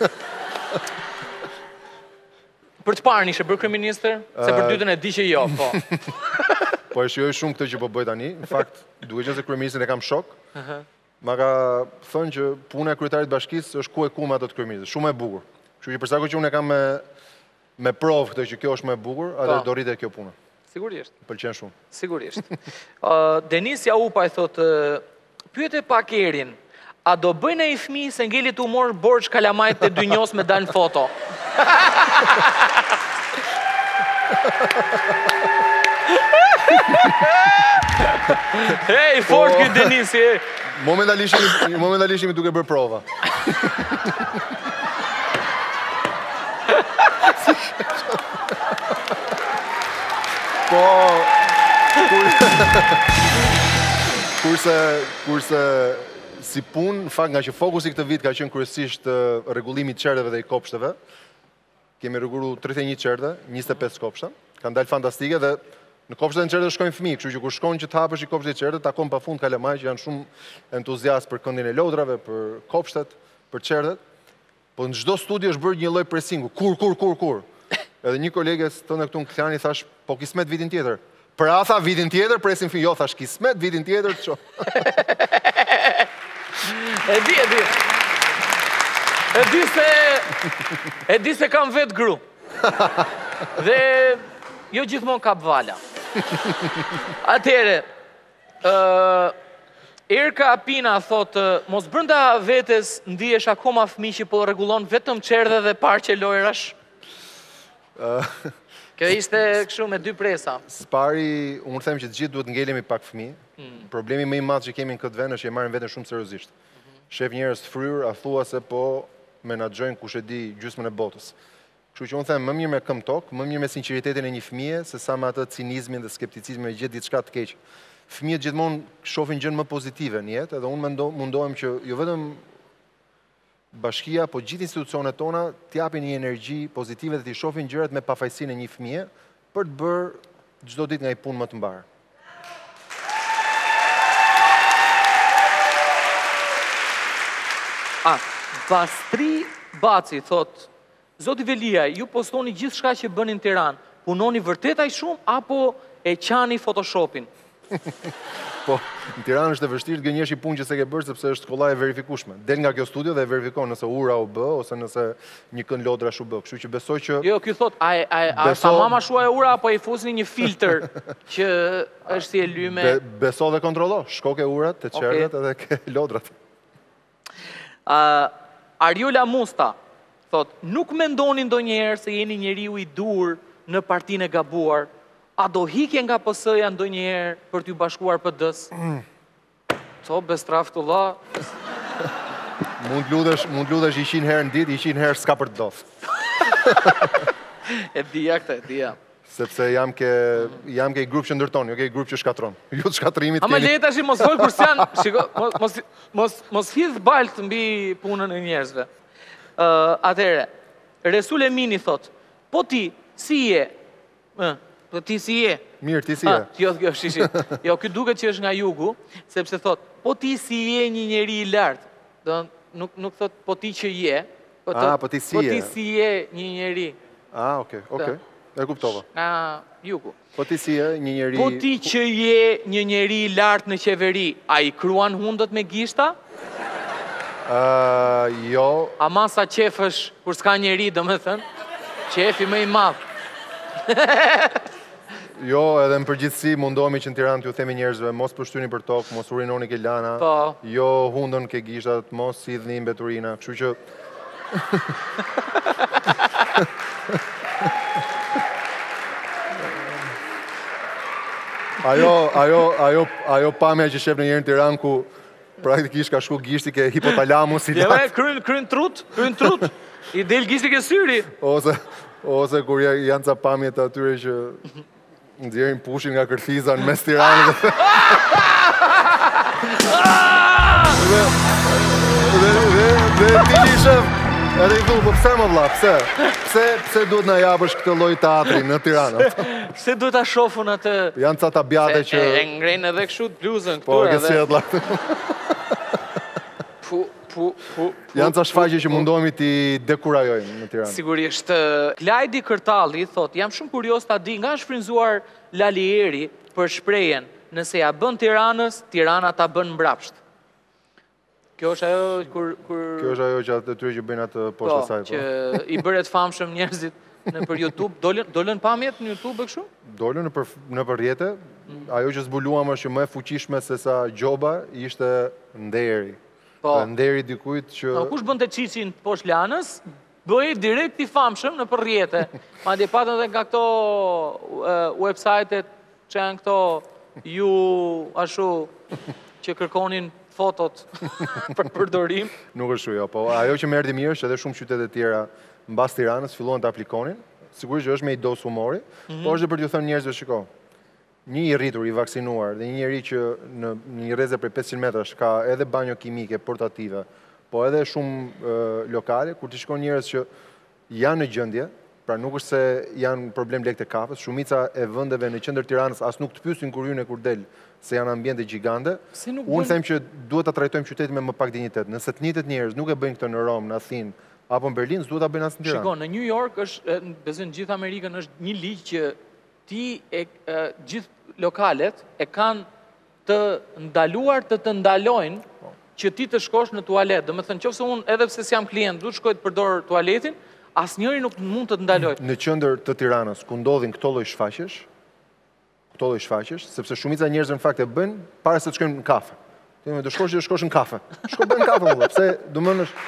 Për të parë ishe bërë kryeministër, se për dytën e di që jo, po. Po e shijoj shumë këtë që po bëj tani. Në fakt, duke qenë se kryeministrin e kam shok. Ma ka thënë që puna e kryetarit bashkisë është ku e ku me ato të kryeministrit. Shumë e bukur. Kështu që përsa që unë e kam me me provë këtë që kjo është më e bukur, atë do rritet kjo puna. Sigurisht. Pëlqen shumë. Sigurisht. Denis Jaupa i thotë, pyete pak Erin, a do bëjnë ai fëmijë se ngelit u mor borxh kalamajt të dynjos me dalë foto? Hej, fort ky Denisi. Momentalisht momentalisht jemi duke bërë prova. Po kurse kurse si punë, në fakt nga që fokusi këtë vit ka qenë kryesisht rregullimi i çerdheve dhe i kopshteve. Kemi rregulluar tridhjetë e një çerdhe, njëzet e pesë kopshta. Kanë dalë fantastike dhe në kopshtet e çerdheve shkojnë fëmijë, kështu që kur shkon që të hapësh i kopshtit e çerdheve, takon pafund kalamaj që janë shumë entuziast për këndin e lodrave, për kopshtet, për çerdhet. Po në çdo studio është bërë një lloj presingu. Kur, kur, kur, kur. Edhe një koleges tonë këtu në Kthani thash, po kismet vitin tjetër. Pra tha vitin tjetër, presin fëmijë. Jo, thash kismet vitin tjetër, ço. E di, e di. E di se e di se kam vet gru. Dhe jo gjithmonë kap vala. Atëre, ë Erka Apina thotë, mos brenda vetes ndihesh akoma fëmijë që po rregullon vetëm çerdhe dhe parqe lojrash. Kjo ishte kështu me dy presa. Spari, unë them që të gjithë duhet ngelemi pak fëmijë, Problemi më i madh që kemi në këtë vend është që e marrin veten shumë seriozisht. Shef njerëz të fryr, aftuase po menaxhojnë kush e di gjysmën e botës. Kështu që unë them më mirë me këmbë tokë, më mirë me sinqeritetin e një fëmie, se sa me atë cinizmin dhe skepticizmin e gjithë diçka të keq. Fëmijët gjithmonë shohin gjën më pozitive në jetë, edhe unë mendo, mundohem që jo vetëm bashkia, po gjithë institucionet tona t'japin një energji pozitive dhe t'i shohin gjërat me pafajësinë e një fëmie për të bërë çdo ditë nga një punë më të mbarë. A, Pastri Baci thot, Zoti Velia, ju postoni gjithë shka që bëni në Tiranë, punoni vërtet aq shumë, apo e qani Photoshopin? Po, në Tiranë është e vështirë të gënjesh i punë që se ke bërë, sepse është shkolla e verifikueshme. Del nga kjo studio dhe e verifikon nëse ura u bë, ose nëse një kënd lodra shu bë. Kështu që besoj që... Jo, ky thot, a, a, a Beso... sa mama shua e ura, apo i fusni një filter që është si e lyme... Be, beso dhe kontrollo, shko ke urat, te qerdet edhe ke lodrat. Uh, Ariola Musta thot, nuk mendoni ndonjëherë se jeni njeriu i dur në partinë e gabuar, a do hikje nga P S-ja ndonjëherë për t'ju bashkuar P D-s? Mm. Co, bestraftullah. Mund lutesh, mund lutesh njëqind herë në ditë, njëqind herë s'ka për të doftë. E dija këtë, e dija. Sepse jam ke jam ke grup që ndërton, jo ke grup që shkatron. Ju të shkatrimit keni. Ama le tash mos fol kur s'jan, shiko, mos mos mos hidh balt mbi punën e njerëzve. Ë, uh, atëre, Resul Emini thot, po ti si je? Ë, po ti si je? Mirë, ti si je? Jo, jo, shishi. Jo, ky duket që është nga jugu, sepse thot, po ti si je një njeri i lartë. Do nuk nuk thot po ti që je, po thot, ah, po ti si je. Po ti si je një njeri. Ah, okay, okay. E kuptova. Nga jugu. Po ti si je një njeri... Po ti që je një njeri i lartë në qeveri, a i kruan hundët me gishta? Uh, jo. A masa qefësh kur s'ka njeri, do me thënë? Qefi më i madhë. Jo, edhe në përgjithësi mundohemi që në Tiranë t'ju themi njerëzve, mos përshtyni për tokë, mos urinoni ke lana, po. Jo hundën ke gishtat, mos sidhni mbeturina, kështu që... Ajo, ajo, ajo, ajo pamja që shep në njerë në Tiranë ku praktikisht ka shku gishti ke hipotalamus i lartë. Jo, kryen, kryen trut, kryen trut, i del gishti ke syri. Ose, ose kur janë ca pamje të atyre që nxjerrin pushin nga kërthiza në mes Tiranës. Dhe, dhe, dhe, dhe ti një shef, edhe i thunë, po pse më vlla, pse? Pse, pse duhet na japësh këtë lloj teatri në Tiranë? Pse duhet ta shohun atë? Janë ca tabjate që... E ngrenë edhe kështu bluzën këtu. Po, e ke sjellë. Pu, pu, pu. Janë ca shfaqje që mundohemi t'i dekurajojmë në Tiranë. Sigurisht. Klajdi Kërtalli thot, jam shumë kurios ta di nga është frymzuar Lalieri për shprehjen, nëse ja bën Tiranës, Tirana ta bën mbrapsht. Kjo është ajo kur kur Kjo është ajo që atyre që bëjnë atë poshtë po, saj, po. Që i bëret famshëm njerëzit në për YouTube, dolën dolën pamjet në YouTube e kështu? Dolën në për në për rrjete. Mm. Ajo që zbuluam është që më e fuqishme se sa gjoba ishte nderi. Po. Nderi dikujt që no, kush bënte çiçin poshtë lanës, bëhej direkt i famshëm në për rrjete. Madje patën edhe nga këto uh, website-et që janë këto ju ashtu që kërkonin fotot për përdorim. Nuk është shujo, po ajo që më erdhi mirë është edhe shumë qytete tjera mbas Tiranës filluan të aplikonin. Sigurisht që është me i dos humori, mm -hmm. po është dhe për t'ju thënë njerëzve shiko. Një i rritur, i vaksinuar dhe një njeri që në një rrezë prej pesëqind metrash ka edhe banjo kimike portative, po edhe shumë uh, lokale, kur t'i shkon njerëz që janë në gjendje, pra nuk është se janë problem lekë të kafës, shumica e vendeve në qendër Tiranës as nuk të pyesin kur hyn e kur del, se janë ambiente gjigande. Unë them që duhet ta trajtojmë qytetin me më pak dinjitet. Nëse të njëjtët njerëz nuk e bëjnë këtë në Rom, në Athinë apo në Berlin, s'duhet ta bëjnë as në Tiranë. Shikon, në New York është, besoj në gjithë Amerikën është një ligj që ti e, e gjithë lokalet e kanë të ndaluar të të ndalojnë që ti të shkosh në tualet. Domethënë, nëse unë edhe pse s'jam klient, duhet shkoj të përdor tualetin, asnjëri nuk mund të të ndaloj. Në qendër të Tiranës ku ndodhin këto lloj shfaqjesh, këto lloj shfaqjesh, sepse shumica e njerëzve në fakt e bëjnë para se të shkojnë në kafe. Ti më do shkosh, do shkosh në kafe. Shko bën kafe valla, pse domethënë është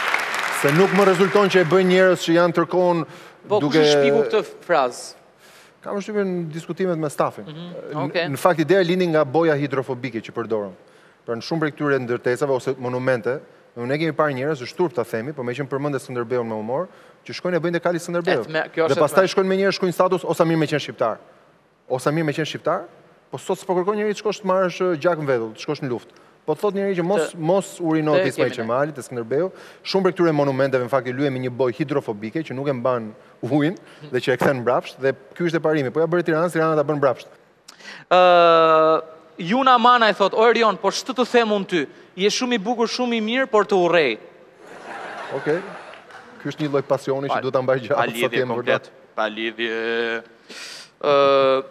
se nuk më rezulton që e bëjnë njerëz që janë tërkohën po, duke... Po, kush shpiku këtë frazë? Kam përshtypjen në diskutimet me stafin. Okej. Në fakt ideja lindi nga boja hidrofobike që përdorëm. Pra në shumë prej këtyre ndërtesave ose monumente, ne kemi parë njerëz, është turp ta themi, por me që përmendet Skënderbeun me humor, që shkojnë e bëjnë dekali Skënderbeut. Et me- kjo është Dhe pastaj shkojnë me njerëz shkojnë status ose mirë me qenë shqiptar. Ose mirë me qenë shqiptar, po sot s'po kërkon njëri të shkosh të marrësh eh, gjak në vetull, të shkosh në luftë. Po thot njëri që mos Të- mos urino të të Ismail kemi ne. Qemalit, të Skënderbeu. Shumë për këtyre monumenteve në fakt i lyhemi një bojë hidrofobike që nuk e mban ujin dhe që e kthen mbrapsht dhe ky është e parimi. Po ja bëri Tiranës, Tirana ta bën mbrapsht. Ë, Juna Mana i thot, o Erion, po ç'të të them unë ty? Je shumë i bukur, shumë i mirë, por të urrej. Okej. Ky është një lloj pasioni që duhet ta mbaj Pa gjatë sa të lidhje jem komplet. vërtet. Pa lidhje. Ë,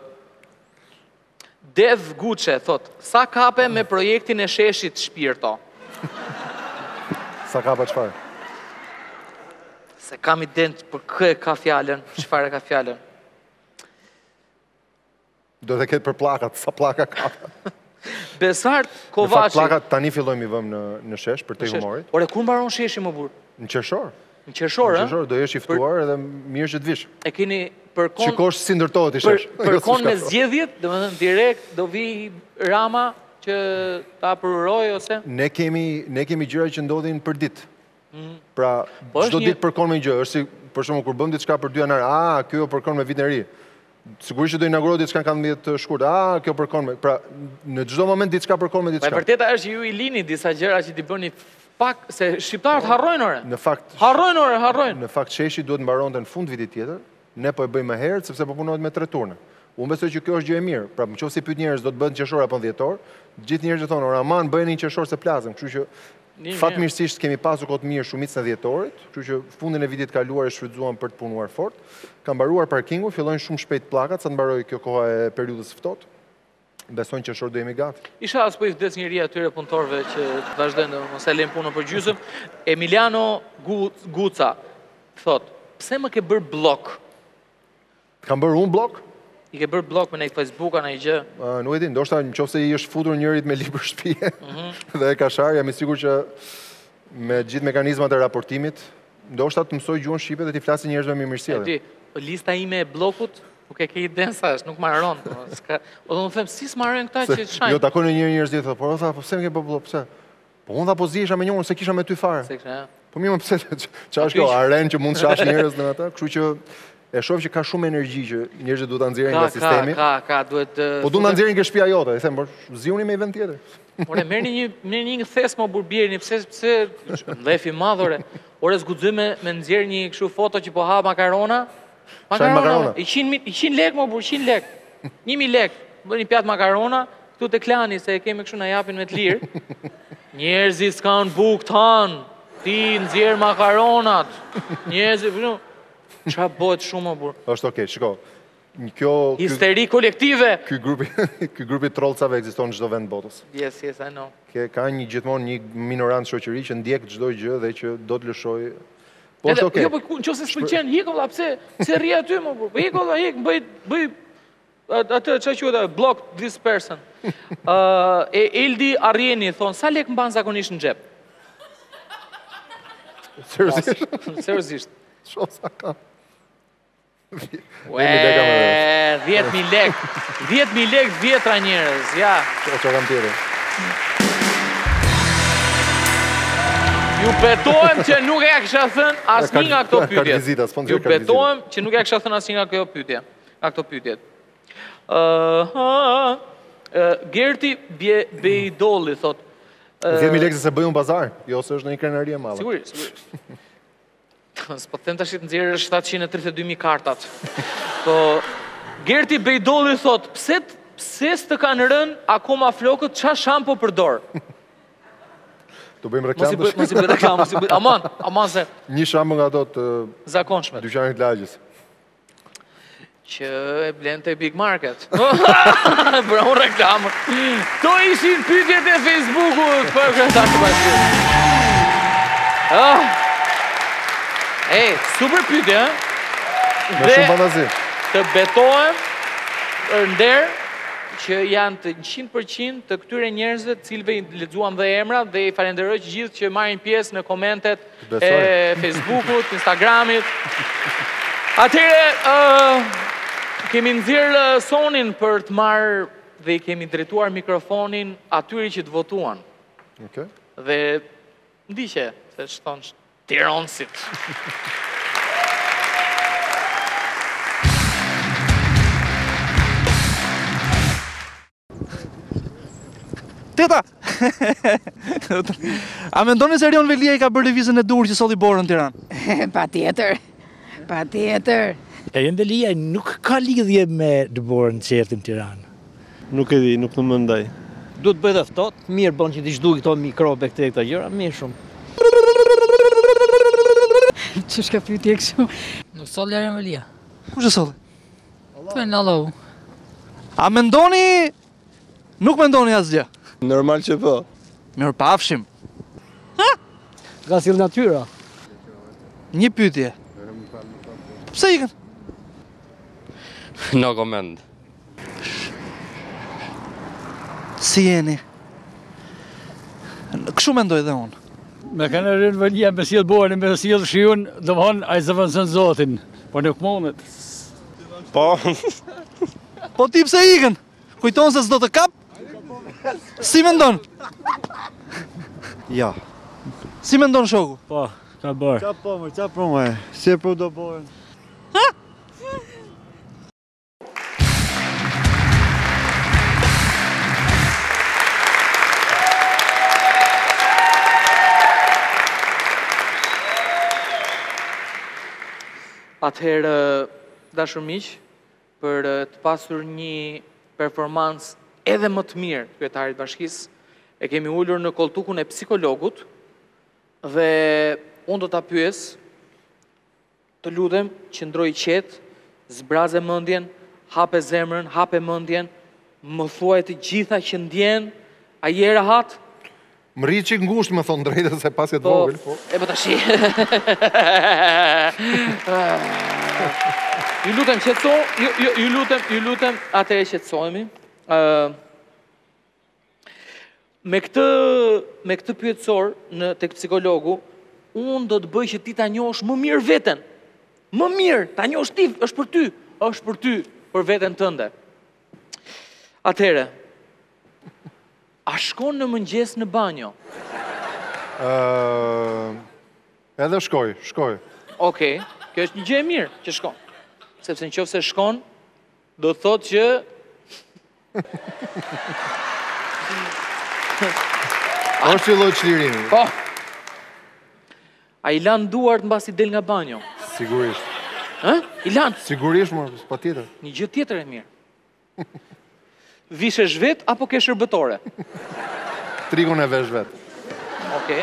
Dev Guçe thot, sa kape me projektin e sheshit Shpirto? Sa ka pa çfarë? Se kam iden për kë e ka fjalën, çfarë ka fjalën. Do të ketë për plakat, sa plaka ka. Besart Në fakt Kovaçi. plakat tani fillojmë i vëmë në në shesh për te Shesh. humorit. Ore, kur mbaron sheshi më burr? Në qershor. Në qershor, Në ë? qershor do jesh i ftuar edhe mirë që të vish. E keni përkon Shikosh si ndërtohet i për, shesh. Jo, përkon si me shka. zgjedhjet, domethënë direkt do vi Rama që ta përuroj ose Ne kemi ne kemi gjëra që ndodhin për ditë. Pra, Po është çdo një- ditë përkon me një gjë, është si për shembull kur bëm diçka për dy janar, ah, kjo përkon me vitin e ri. Sigurisht që do inaugurohet diçka në katëmbëdhjetë të shkurt. Ah, kjo përkon me. Pra, në çdo moment diçka përkon me Po e diçka. vërteta është që ju i lini disa gjëra që t'i bëni pak se shqiptarët harrojnë ore. Në fakt, Harrojnë ore, harrojnë. në fakt sheshi duhet mbaronte në fund vitit tjetër. Ne po e bëjmë më herët sepse po punohet me tre turne. Unë besoj që kjo është gjë e mirë. Pra, nëse si pyet njerëz do të bëhen qershor apo dhjetor, gjithë njerëzit thonë, "Ora, aman bëheni një qershor se plasëm." Kështu që Një fatmirësisht kemi pasur kohë të mirë shumicën e dhjetorit, kështu që fundin e vitit kaluar e shfrytzuam për të punuar fort. Ka mbaruar parkingu, fillojnë shumë shpejt plakat sa të mbaroj kjo koha e periudhës ftohtë. Besojnë që qershor do jemi gati. Isha as po i vdes njëri atyre punëtorëve që të vazhdojnë dhe mos e lejnë punën për gjysmë. Emiliano Gu- Guca thot, pse më ke bërë blok? Kam bërë unë blok? I ke bërë blok me në Facebook-a në i gjë? Uh, nuk e di, ndoshta nëse i është futur njërit me libër shtëpie Mhm. dhe e ka shar, jam i sigurt që me gjithë mekanizmat e raportimit, ndoshta të mësoj gjuhën shqipe dhe t'i flasë njerëzve me E mirësjellje. di, lista ime e blokut, nuk e ke iden sa është, nuk marron. Po, s'ka- O do më them, si s'marrojnë këta që Se, shajnë? jo takoj në një njerëz tjetër, po tha, po pse më ke bë blok, pse? Po unë tha po zihesha me njëun se kisha me ty fare. Se kështë, Po mirë, më pse çfarë është kjo kyç. aren që mund të shash njerëz në ata, kështu që e shoh që ka shumë energji që njerëzit duhet ta nxjerrin Ka, nga ka, sistemi. ka, ka, duhet... të- Po duhet ta nxjerrin nga shtëpia jote, i them, por zihuni me një vend tjetër. Ore, merrni një merrni një thes më burbierini, pse pse lefi madh ore. Ore zguxoj me me nxjerr një kështu foto që po ha makarona. Shajnë makarona. I qind mi- i qind lek më bur, qind lek. një mijë lek. Bëni pjatë makarona, këtu te klani se e kemi kështu na japin me të lirë. Njerëzit s'kan bukë tan. Ti nxjerr makaronat. Njerëzit, kështu. Çfarë bëhet shumë më bur. Është okay, shiko. Kjo ky, Histeri kolektive. ky grupi ky grupi trollcave ekziston në çdo vend të botës. Yes, yes, I know. Ke ka një gjithmonë një minorant shoqëri që ndjek çdo gjë dhe që do të lëshoj. Po Edhe, është okay. Jo, po ku- nëse s'pëlqen, hik valla, pse? Pse rri aty më burr? Po hik valla, hik, bëj bëj at- atë çfarë quhet, block this person. Ë, e Eldi Arjeni thon, sa lek mban zakonisht në xhep? Seriozisht, Seriozisht. shoh sa ka. Ue, dhjetë mijë lek. dhjetë mijë lek vjetra njerëz, ja. Çfarë çfarë kam tjetër? Ju betohem që nuk e kisha thënë asnjë nga këto Kart pyetje. vizita, sponsor Ju kart vizita. betohem që nuk e kisha thënë asnjë nga këto pyetje. Nga këto pyetjet. Ë, ha, ë, Gerti Bje- Bejdolli thot. ë, dhjetë mijë lekë se bëj un bazar, jo se është në një krenari e madhe. Sigurisht, sigurisht. S'po them tash të nxjerrë shtatëqind e tridhjetë dy mijë kartat. Po Gerti Bejdolli thot, pse t- pse s'të kanë rënë akoma flokët, ç'a shampo përdor? Do bëjmë Mos i reklam. bëj, mos i bëj reklam, mos i bëj. Aman, aman se Një shambë nga ato të zakonshme. dyqanit lagjës. Që e blen te Big Market. Për unë reklam. To ishin pyetjet e Facebookut për kryetar të bashkisë. Ah. Ej, super pyetje, ë? Me shumë fantazi. Të betohem nder që janë të njëqind përqind të këtyre njerëzve të cilëve i lexuam dhe emrat dhe i falenderoj që gjithë që marrin pjesë në komentet Besoj. e Facebookut, Instagramit. Atëre, ë Kemi nxjerrë sonin për të marrë dhe i kemi drejtuar mikrofonin atyri që të votuan. Okej. Dhe ndiqe, se shton Tiranësit. Teta! A mendoni se Erion Velia i ka bërë lëvizjen e dur që solli Borën në Tiranë? Pa tjetër, pa tjetër. Erion Velia nuk ka lidhje me Borën që erdhi në Tiranë. Nuk e di, nuk në mëndaj. Duhet bëjt e ftohtë, mirë bën që t'i zhduj këto mikrobe këte këta gjëra, mirë shumë. Që shka pyetje kështu? Nuk solli Erion Velia. Kush e solli? Të në Allahu. A mendoni... Nuk mendoni asgjë? Normal që po. Mirë pafshim. Ka sill natyra. Një pyetje. Pse ikën? No comment. Si jeni? Kështu mendoj dhe unë. Me kanë Erion Velia me sjell Borën, me sjell shiun, domthon ai zëvendëson Zotin, po nuk mundet. Po. Po ti pse ikën? Kujton se s'do të kap? Si mendon? Ja. Si mendon shoku? Po, ka bërë. Qa po më, qa po më, si e po do Borën. Atëherë, dashur miq, për të pasur një performancë edhe më të mirë të kryetarit bashkisë, e kemi ullur në koltukun e psikologut dhe unë do ta pyes, të lutem, qëndroj qetë, zbraze mendjen, hape zemrën, hape mendjen, më thuaj të gjitha që ndjen, a je rehat? Më rri që ngusht më thonë drejtë se pas këtë Po, vogël. Po, e po tashi. Ju lutem qetëso, ju, ju, ju lutem, ju lutem, atëherë qetësohemi. Uh, me këtë me këtë pyetësor në tek psikologu, unë do të bëj që ti ta njohësh më mirë veten. Më mirë, ta njohësh ti, është për ty, është për ty, për veten tënde. Atëherë, a shkon në mëngjes në banjo? Uh, edhe shkoj, shkoj. Okej, kjo është një gjë e mirë që shkon. Sepse në qoftë se shkon, do të thotë që Është filloj çlirimi. Po. A i lan duart mbasi del nga banjo? Sigurisht. Ë? I lan? Sigurisht, më, patjetër. Një gjë tjetër e mirë. Vishesh vet apo ke shërbëtore? Trigun e vesh vet. Okej.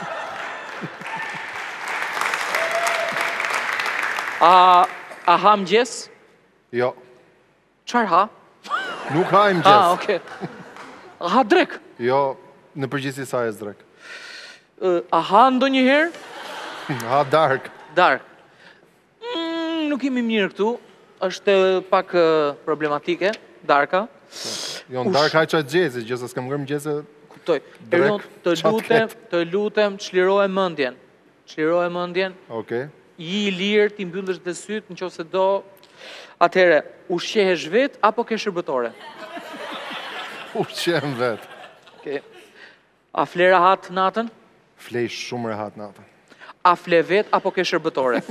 A a ha mëngjes? Jo. Çfarë ha? Nuk ha mëngjes. Ah, okej. A ha drek? Jo, në përgjithësi sa e zdrek. Uh, a ha ndonjëherë? Ha dark. Dark. Mm, nuk jemi mirë këtu. Është pak uh, problematike, darka. Jo, në dark ha qaj gjezi, gjëse s'kam ngërë mëgjese... Kuptoj. Erion, të lutem, të lutem, çliroje mendjen. Çliroje mendjen. Okej. I i lirë, ti mbyllësh dhe sytë, në qoftë se do... Atëhere, ushqehesh vet apo ke shërbëtore? Ushqehem vet. Okej. A fle rahat natën? Flej shumë rehat natën. A fle vet apo ke shërbëtore?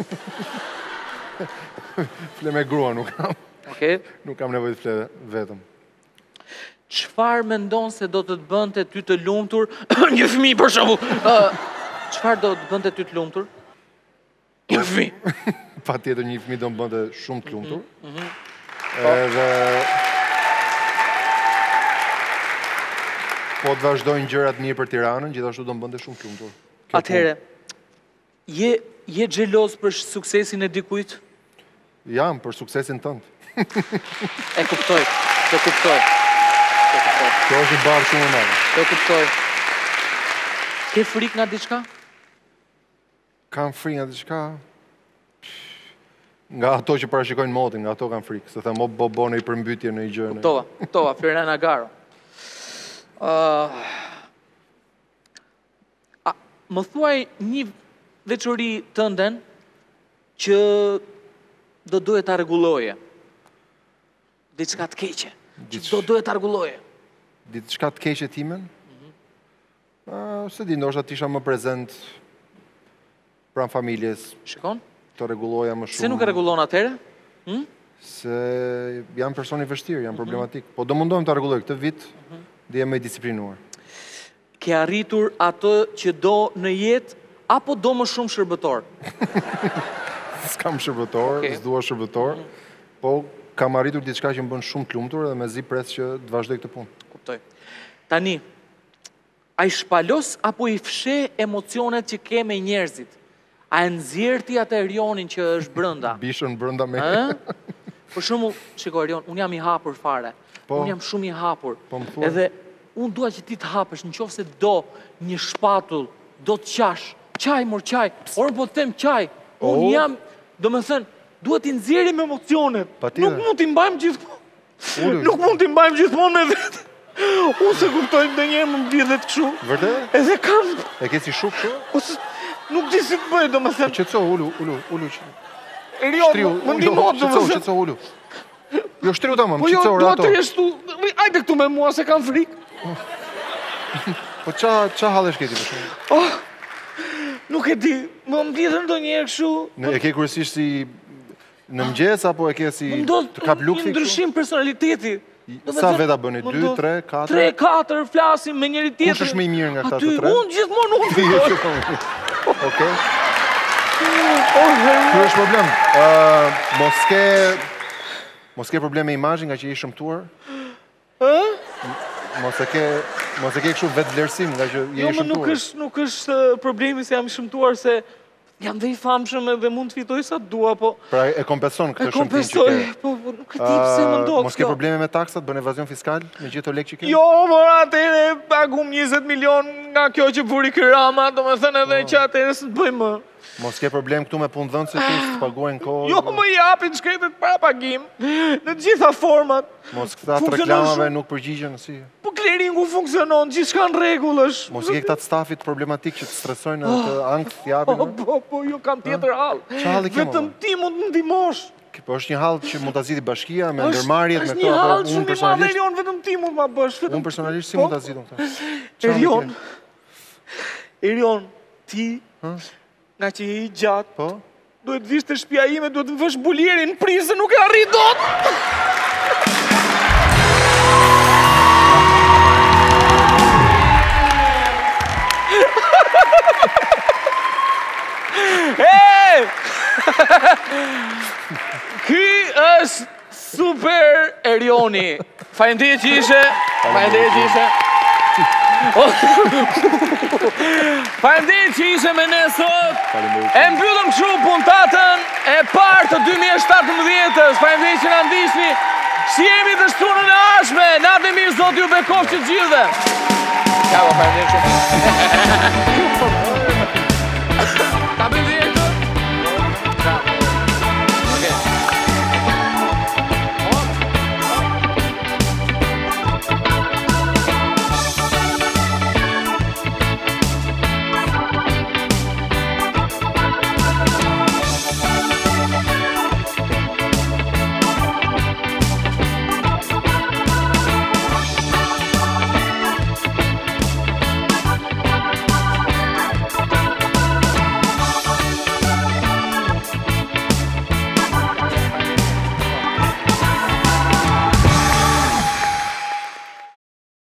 Fle me grua, nuk kam. Okej. Nuk kam nevojë të fle vetëm. Çfarë mendon se do të të bënte ty të lumtur? Një fëmijë për shembull. Çfarë do të bënte ty të lumtur? Një fëmijë. Patjetër një fëmijë do më bënte shumë të lumtur. Mm -hmm. Edhe po të vazhdojnë gjërat mirë për Tiranën, gjithashtu do më bënte shumë të lumtur. Atëhere, je je xheloz për suksesin e dikujt? Jam për suksesin tënd. E kuptoj, të kuptoj. Kjo është një barë shumë e madhe. Të kuptoj. Ke frikë nga diçka? Kam frikë nga diçka? Nga ato që parashikojnë motin, nga ato kam frikë. Se thëmë, bo bo në i përmbytje në i gjënë. Kuptova, kuptova, Firena Garo. Uh, a, më thuaj një veçori tënden që do duhet ta rregulloje. diçka të keqe, që do duhet të argulloje. Diçka të keqe timen? Se di, ndoshta t'isha më prezent pranë familjes. Shikon? Të rregulloja më shumë. Se nuk e rregullon atëherë? Se jam person i vështirë, jam problematik. Po do mundohem të rregulloj këtë vit, dhe jem më i disiplinuar. Ke arritur atë që do në jetë, apo do më shumë shërbëtor? S'kam shërbëtor, s'dua shërbëtor, po kam arritur diçka që më bën shumë të lumtur dhe mezi pres që të vazhdoj këtë punë. Kuptoj. Tani, a i shpalos apo i fshe emocionet që ke me njerëzit? A e nëzirë ti atë Erionin që është brënda? Bishën brënda me. Për shumë, shiko Erion, unë jam i hapur fare. Unë jam shumë i hapur. Edhe unë dua që ti të hapësh, në qofë se do një shpatull, do të qash, qaj, mor qaj, orë po të tem qaj. Unë jam, do me thënë, duhet t'i nëzirim emocionet. Nuk mund t'i mbajmë gjithmonë. Nuk mund t'i mbajmë gjithmonë me vetë. Unë se kuptojmë dhe njerë më mbje dhe të këshu. Vërdet? Edhe kam... E ke si shuk këshu? Nuk di si të bëjë, do me thënë. Qëtëso, ullu, ullu, ullu. Erion, më ndimot, do me thënë. Qëtëso, ullu. Jo, shtriu ta më, më qëtëso, rato. Po jo, do të reshtu, ajde këtu me mua, se kam frikë. Po qa halesh këti për shumë? Nuk e di, më mbjedhën do njerë këshu. E ke kërësisht si në mëgjes, apo e ke si të kap lukësi? Një ndryshim personaliteti. Sa veta bëni? dy, tre, katër? tre, katër, flasim me njëri tjetër. Kush është më i mirë nga këta të tre? Aty, unë gjithmonë unë fitoj. Okej. Kjo është problem. Mos ke... Mos ke problem me imazhin nga që i shëmtuar? Mos e ke... Mos e ke kështu vetë vlerësim nga që je i shëmtuar? Jo, nuk është problemi se jam i shëmtuar, se jam dhe i famshëm dhe mund të fitoj sa të dua, po... Pra e kompenson këtë shëmtim që ke? E kompensoj, po nuk e ti pëse më ndokë. Mos ke probleme me taksat, bën evazion fiskal, me gjithë të lekë që ke? Jo, mora atere, pagum njëzet milion nga kjo që buri kërama, do me thënë edhe që atere së të bëjmë më. Mos ke problem këtu me punë dhënë se tu së të paguajnë kohë? Jo, më japin shkretet para pagim, në gjitha format. Mos këta të reklamave nuk përgjigjen, si? Po kleringu funksionon, gjithë shka në regullësh. Mos ke këta të stafit problematik që të stresojnë në të angë të japin? Po, po, jo kam tjetër halë. Qa halë i kemë? Vetëm ti mund të ndimosh. Po është një halë që mund të ziti bashkia, me ndërmarjet, me këto, apo unë personalisht... Erion, vetëm ti mund të bësh. Unë personalisht si mund të zitu këta? Erion, Erion, ti, nga që i gjatë, duhet vish të shpia ime, duhet të vësh buljerin në prisë, nuk e arri dot! Hey! Ky është super Erioni. Faleminderit që ishe. Faleminderit që ishe. Faleminderit që ishe me ne sot. E mbyllëm kështu puntatën e parë të dy mijë e shtatëmbëdhjetës. Faleminderit që na ndiqni. Shihemi të shtunën e ardhshme. Natë mirë, Zoti ju bekoft të gjithëve. Ciao, faleminderit.